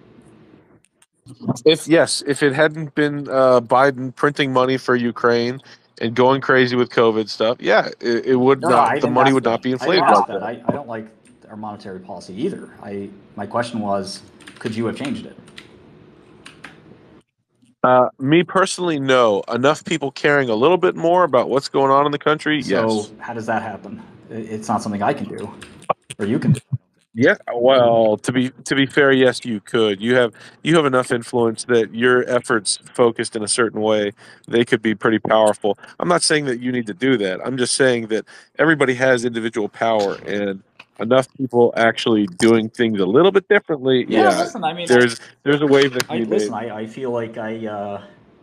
If yes, if it hadn't been uh, Biden printing money for Ukraine and going crazy with COVID stuff, yeah, it, it would No, no, not. I The didn't money ask would that. not be I inflated didn't ask like that. that. I, I don't like our monetary policy either. I my question was, could you have changed it? Uh, me personally, no. Enough people caring a little bit more about what's going on in the country, So yes. how does that happen? It- It's not something I can do, or you can do. Yeah, well, to be to be fair, yes, you could. You have you have enough influence that your efforts focused in a certain way, they could be pretty powerful. I'm not saying that you need to do that. I'm just saying that everybody has individual power, and enough people actually doing things a little bit differently. Yeah, Yeah, listen. I mean, there's there's a wave that can I be listen. made. I, I feel like I, uh,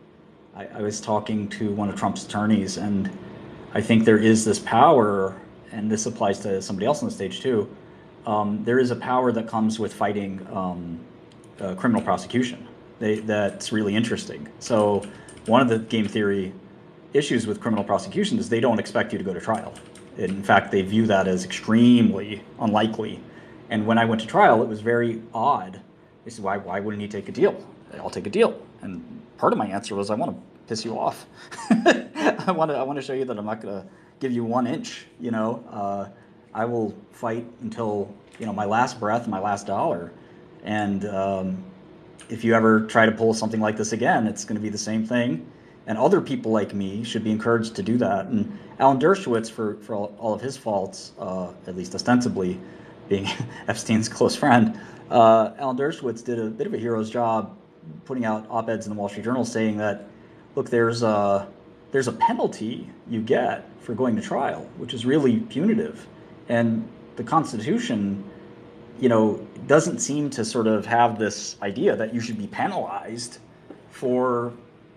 I I was talking to one of Trump's attorneys, and I think there is this power, and this applies to somebody else on the stage too. Um, there is a power that comes with fighting um, uh, criminal prosecution. They, that's really interesting. So one of the game theory issues with criminal prosecution is they don't expect you to go to trial. In fact, they view that as extremely unlikely. And when I went to trial, it was very odd. They said, why, why wouldn't he take a deal? I'll take a deal. And part of my answer was, I want to piss you off. I want to I want to show you that I'm not going to give you one inch, you know. Uh, I will fight until, you know, my last breath, my last dollar. And um, if you ever try to pull something like this again, it's going to be the same thing. And other people like me should be encouraged to do that. And Alan Dershowitz, for, for all, all of his faults, uh, at least ostensibly, being Epstein's close friend, uh, Alan Dershowitz did a bit of a hero's job putting out op-eds in the Wall Street Journal saying that, look, there's a, there's a penalty you get for going to trial, which is really punitive. And the Constitution, you know, doesn't seem to sort of have this idea that you should be penalized for,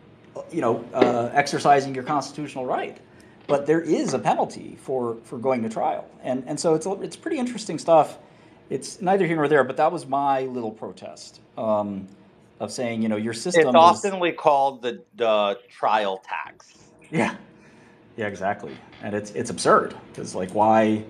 you know, uh, exercising your constitutional right. But there is a penalty for, for going to trial. And and so it's it's pretty interesting stuff. It's neither here nor there, but that was my little protest um, of saying, you know, your system It's is... oftenly called the, the trial tax. Yeah, yeah, exactly. And it's it's absurd because, like, why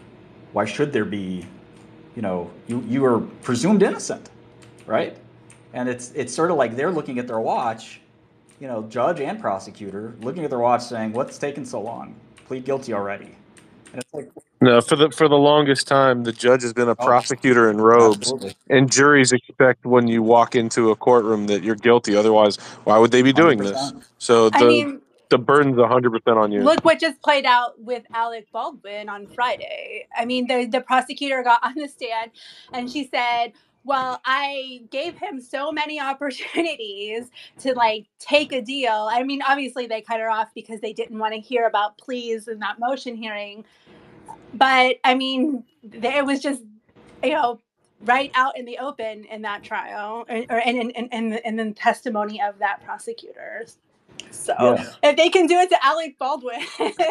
why should there be, you know, you you are presumed innocent, right? And it's it's sort of like they're looking at their watch, you know, judge and prosecutor looking at their watch saying, what's taking so long? Plead guilty already. And it's like, No, for the for the longest time, the judge has been a oh, prosecutor in robes, absolutely, and juries expect when you walk into a courtroom that you're guilty. Otherwise, why would they be doing this? one hundred percent. So I the mean, the burden's one hundred percent on you. look what just played out with Alec Baldwin on Friday. I mean, the, the prosecutor got on the stand and she said, well, I gave him so many opportunities to, like, take a deal. I mean, obviously they cut her off because they didn't want to hear about pleas in that motion hearing. But, I mean, it was just, you know, right out in the open in that trial, or, or in, in, in, in, the, in the testimony of that prosecutor. So Yeah. if they can do it to Alec Baldwin,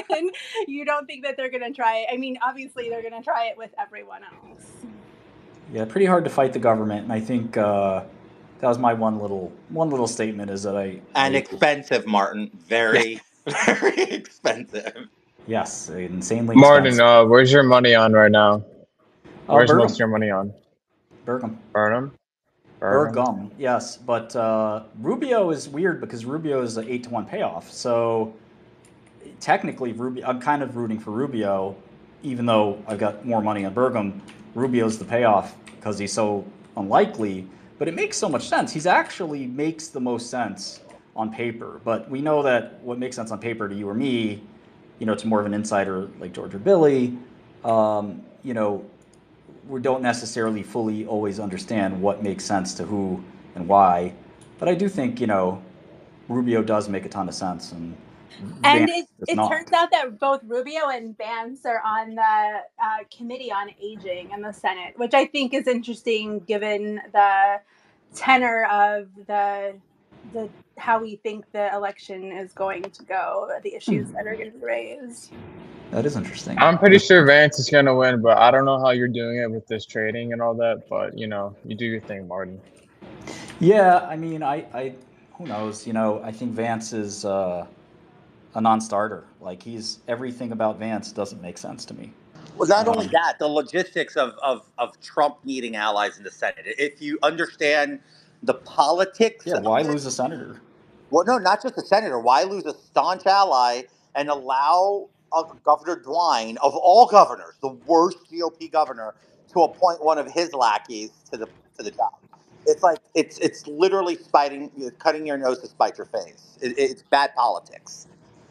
you don't think that they're going to try it? I mean, obviously they're going to try it with everyone else. Yeah, pretty hard to fight the government, and I think uh, that was my one little one little statement is that I And I, expensive, Martin. Very, very expensive. yes, insanely Martin, expensive. uh, where's your money on right now? Uh, Where's Burgum, most of your money on? Burgum, Burnham? Burnham? Burgum, yes, but uh, Rubio is weird because Rubio is an eight to one payoff. So technically, Rubio, I'm kind of rooting for Rubio, even though I've got more money on Burgum. Rubio's the payoff because he's so unlikely, but it makes so much sense. He's actually makes the most sense on paper, but we know that what makes sense on paper to you or me, you know, to more of an insider like George or Billy, um, you know, we don't necessarily fully always understand what makes sense to who and why. But I do think, you know, Rubio does make a ton of sense, and And Vance it, does it not. turns out that both Rubio and Vance are on the uh, Committee on Aging in the Senate, which I think is interesting given the tenor of the the how we think the election is going to go, the issues that are going to be raised. That is interesting. I'm pretty sure Vance is gonna win, but I don't know how you're doing it with this trading and all that. But you know, you do your thing, Martin. Yeah, I mean, I, I who knows? You know, I think Vance is uh, a non-starter. Like he's everything about Vance doesn't make sense to me. Well, not only Um, that, the logistics of, of, of Trump needing allies in the Senate. If you understand the politics yeah, of why it, lose a senator? well, no, not just a senator. Why lose a staunch ally and allow uh, Governor DeWine, of all governors, the worst G O P governor, to appoint one of his lackeys to the to the job? It's like it's it's literally spiting, cutting your nose to spite your face. It, it's bad politics.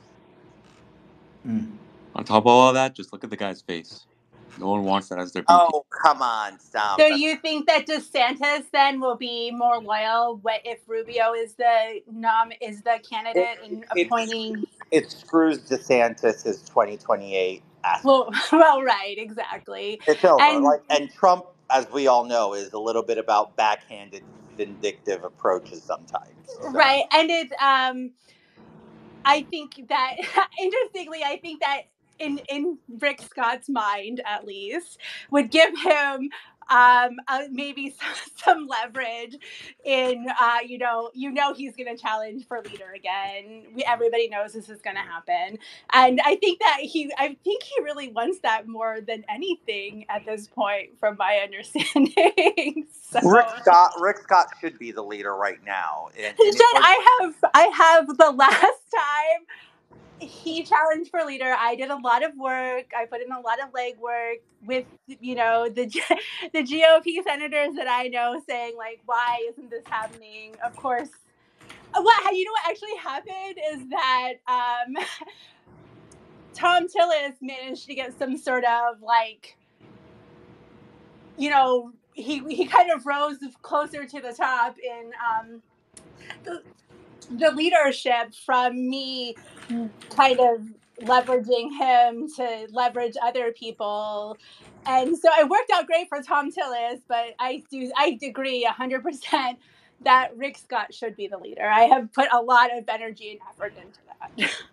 Mm. On top of all of that, just look at the guy's face. No one wants that as their V P. Oh, come on, stop. So you think that DeSantis then will be more loyal what- if Rubio is the nom is the candidate in It, appointing? it screws DeSantis' twenty twenty-eight aspect. Well, well, right, exactly. It's over. And Like, and Trump, as we all know, is a little bit about backhanded, vindictive approaches sometimes. So. right, and it. Um, I think that interestingly, I think that in in Rick Scott's mind, at least, would give him um, uh, maybe some, some leverage in uh, you know you know he's going to challenge for leader again. We, everybody knows this is going to happen, and I think that he I think he really wants that more than anything at this point, from my understanding. So. Rick Scott, Rick Scott should be the leader right now. And, and He it said, was- I have, I have the last time he challenged for leader. I did a lot of work. I put in a lot of legwork with, you know, the the G O P senators that I know saying like, why isn't this happening? Of course, what you know what actually happened is that um, Tom Tillis managed to get some sort of like, you know, he he kind of rose closer to the top in um, the. the leadership from me kind of leveraging him to leverage other people. And so it worked out great for Tom Tillis, but I do I agree one hundred percent that Rick Scott should be the leader. I have put a lot of energy and effort into that.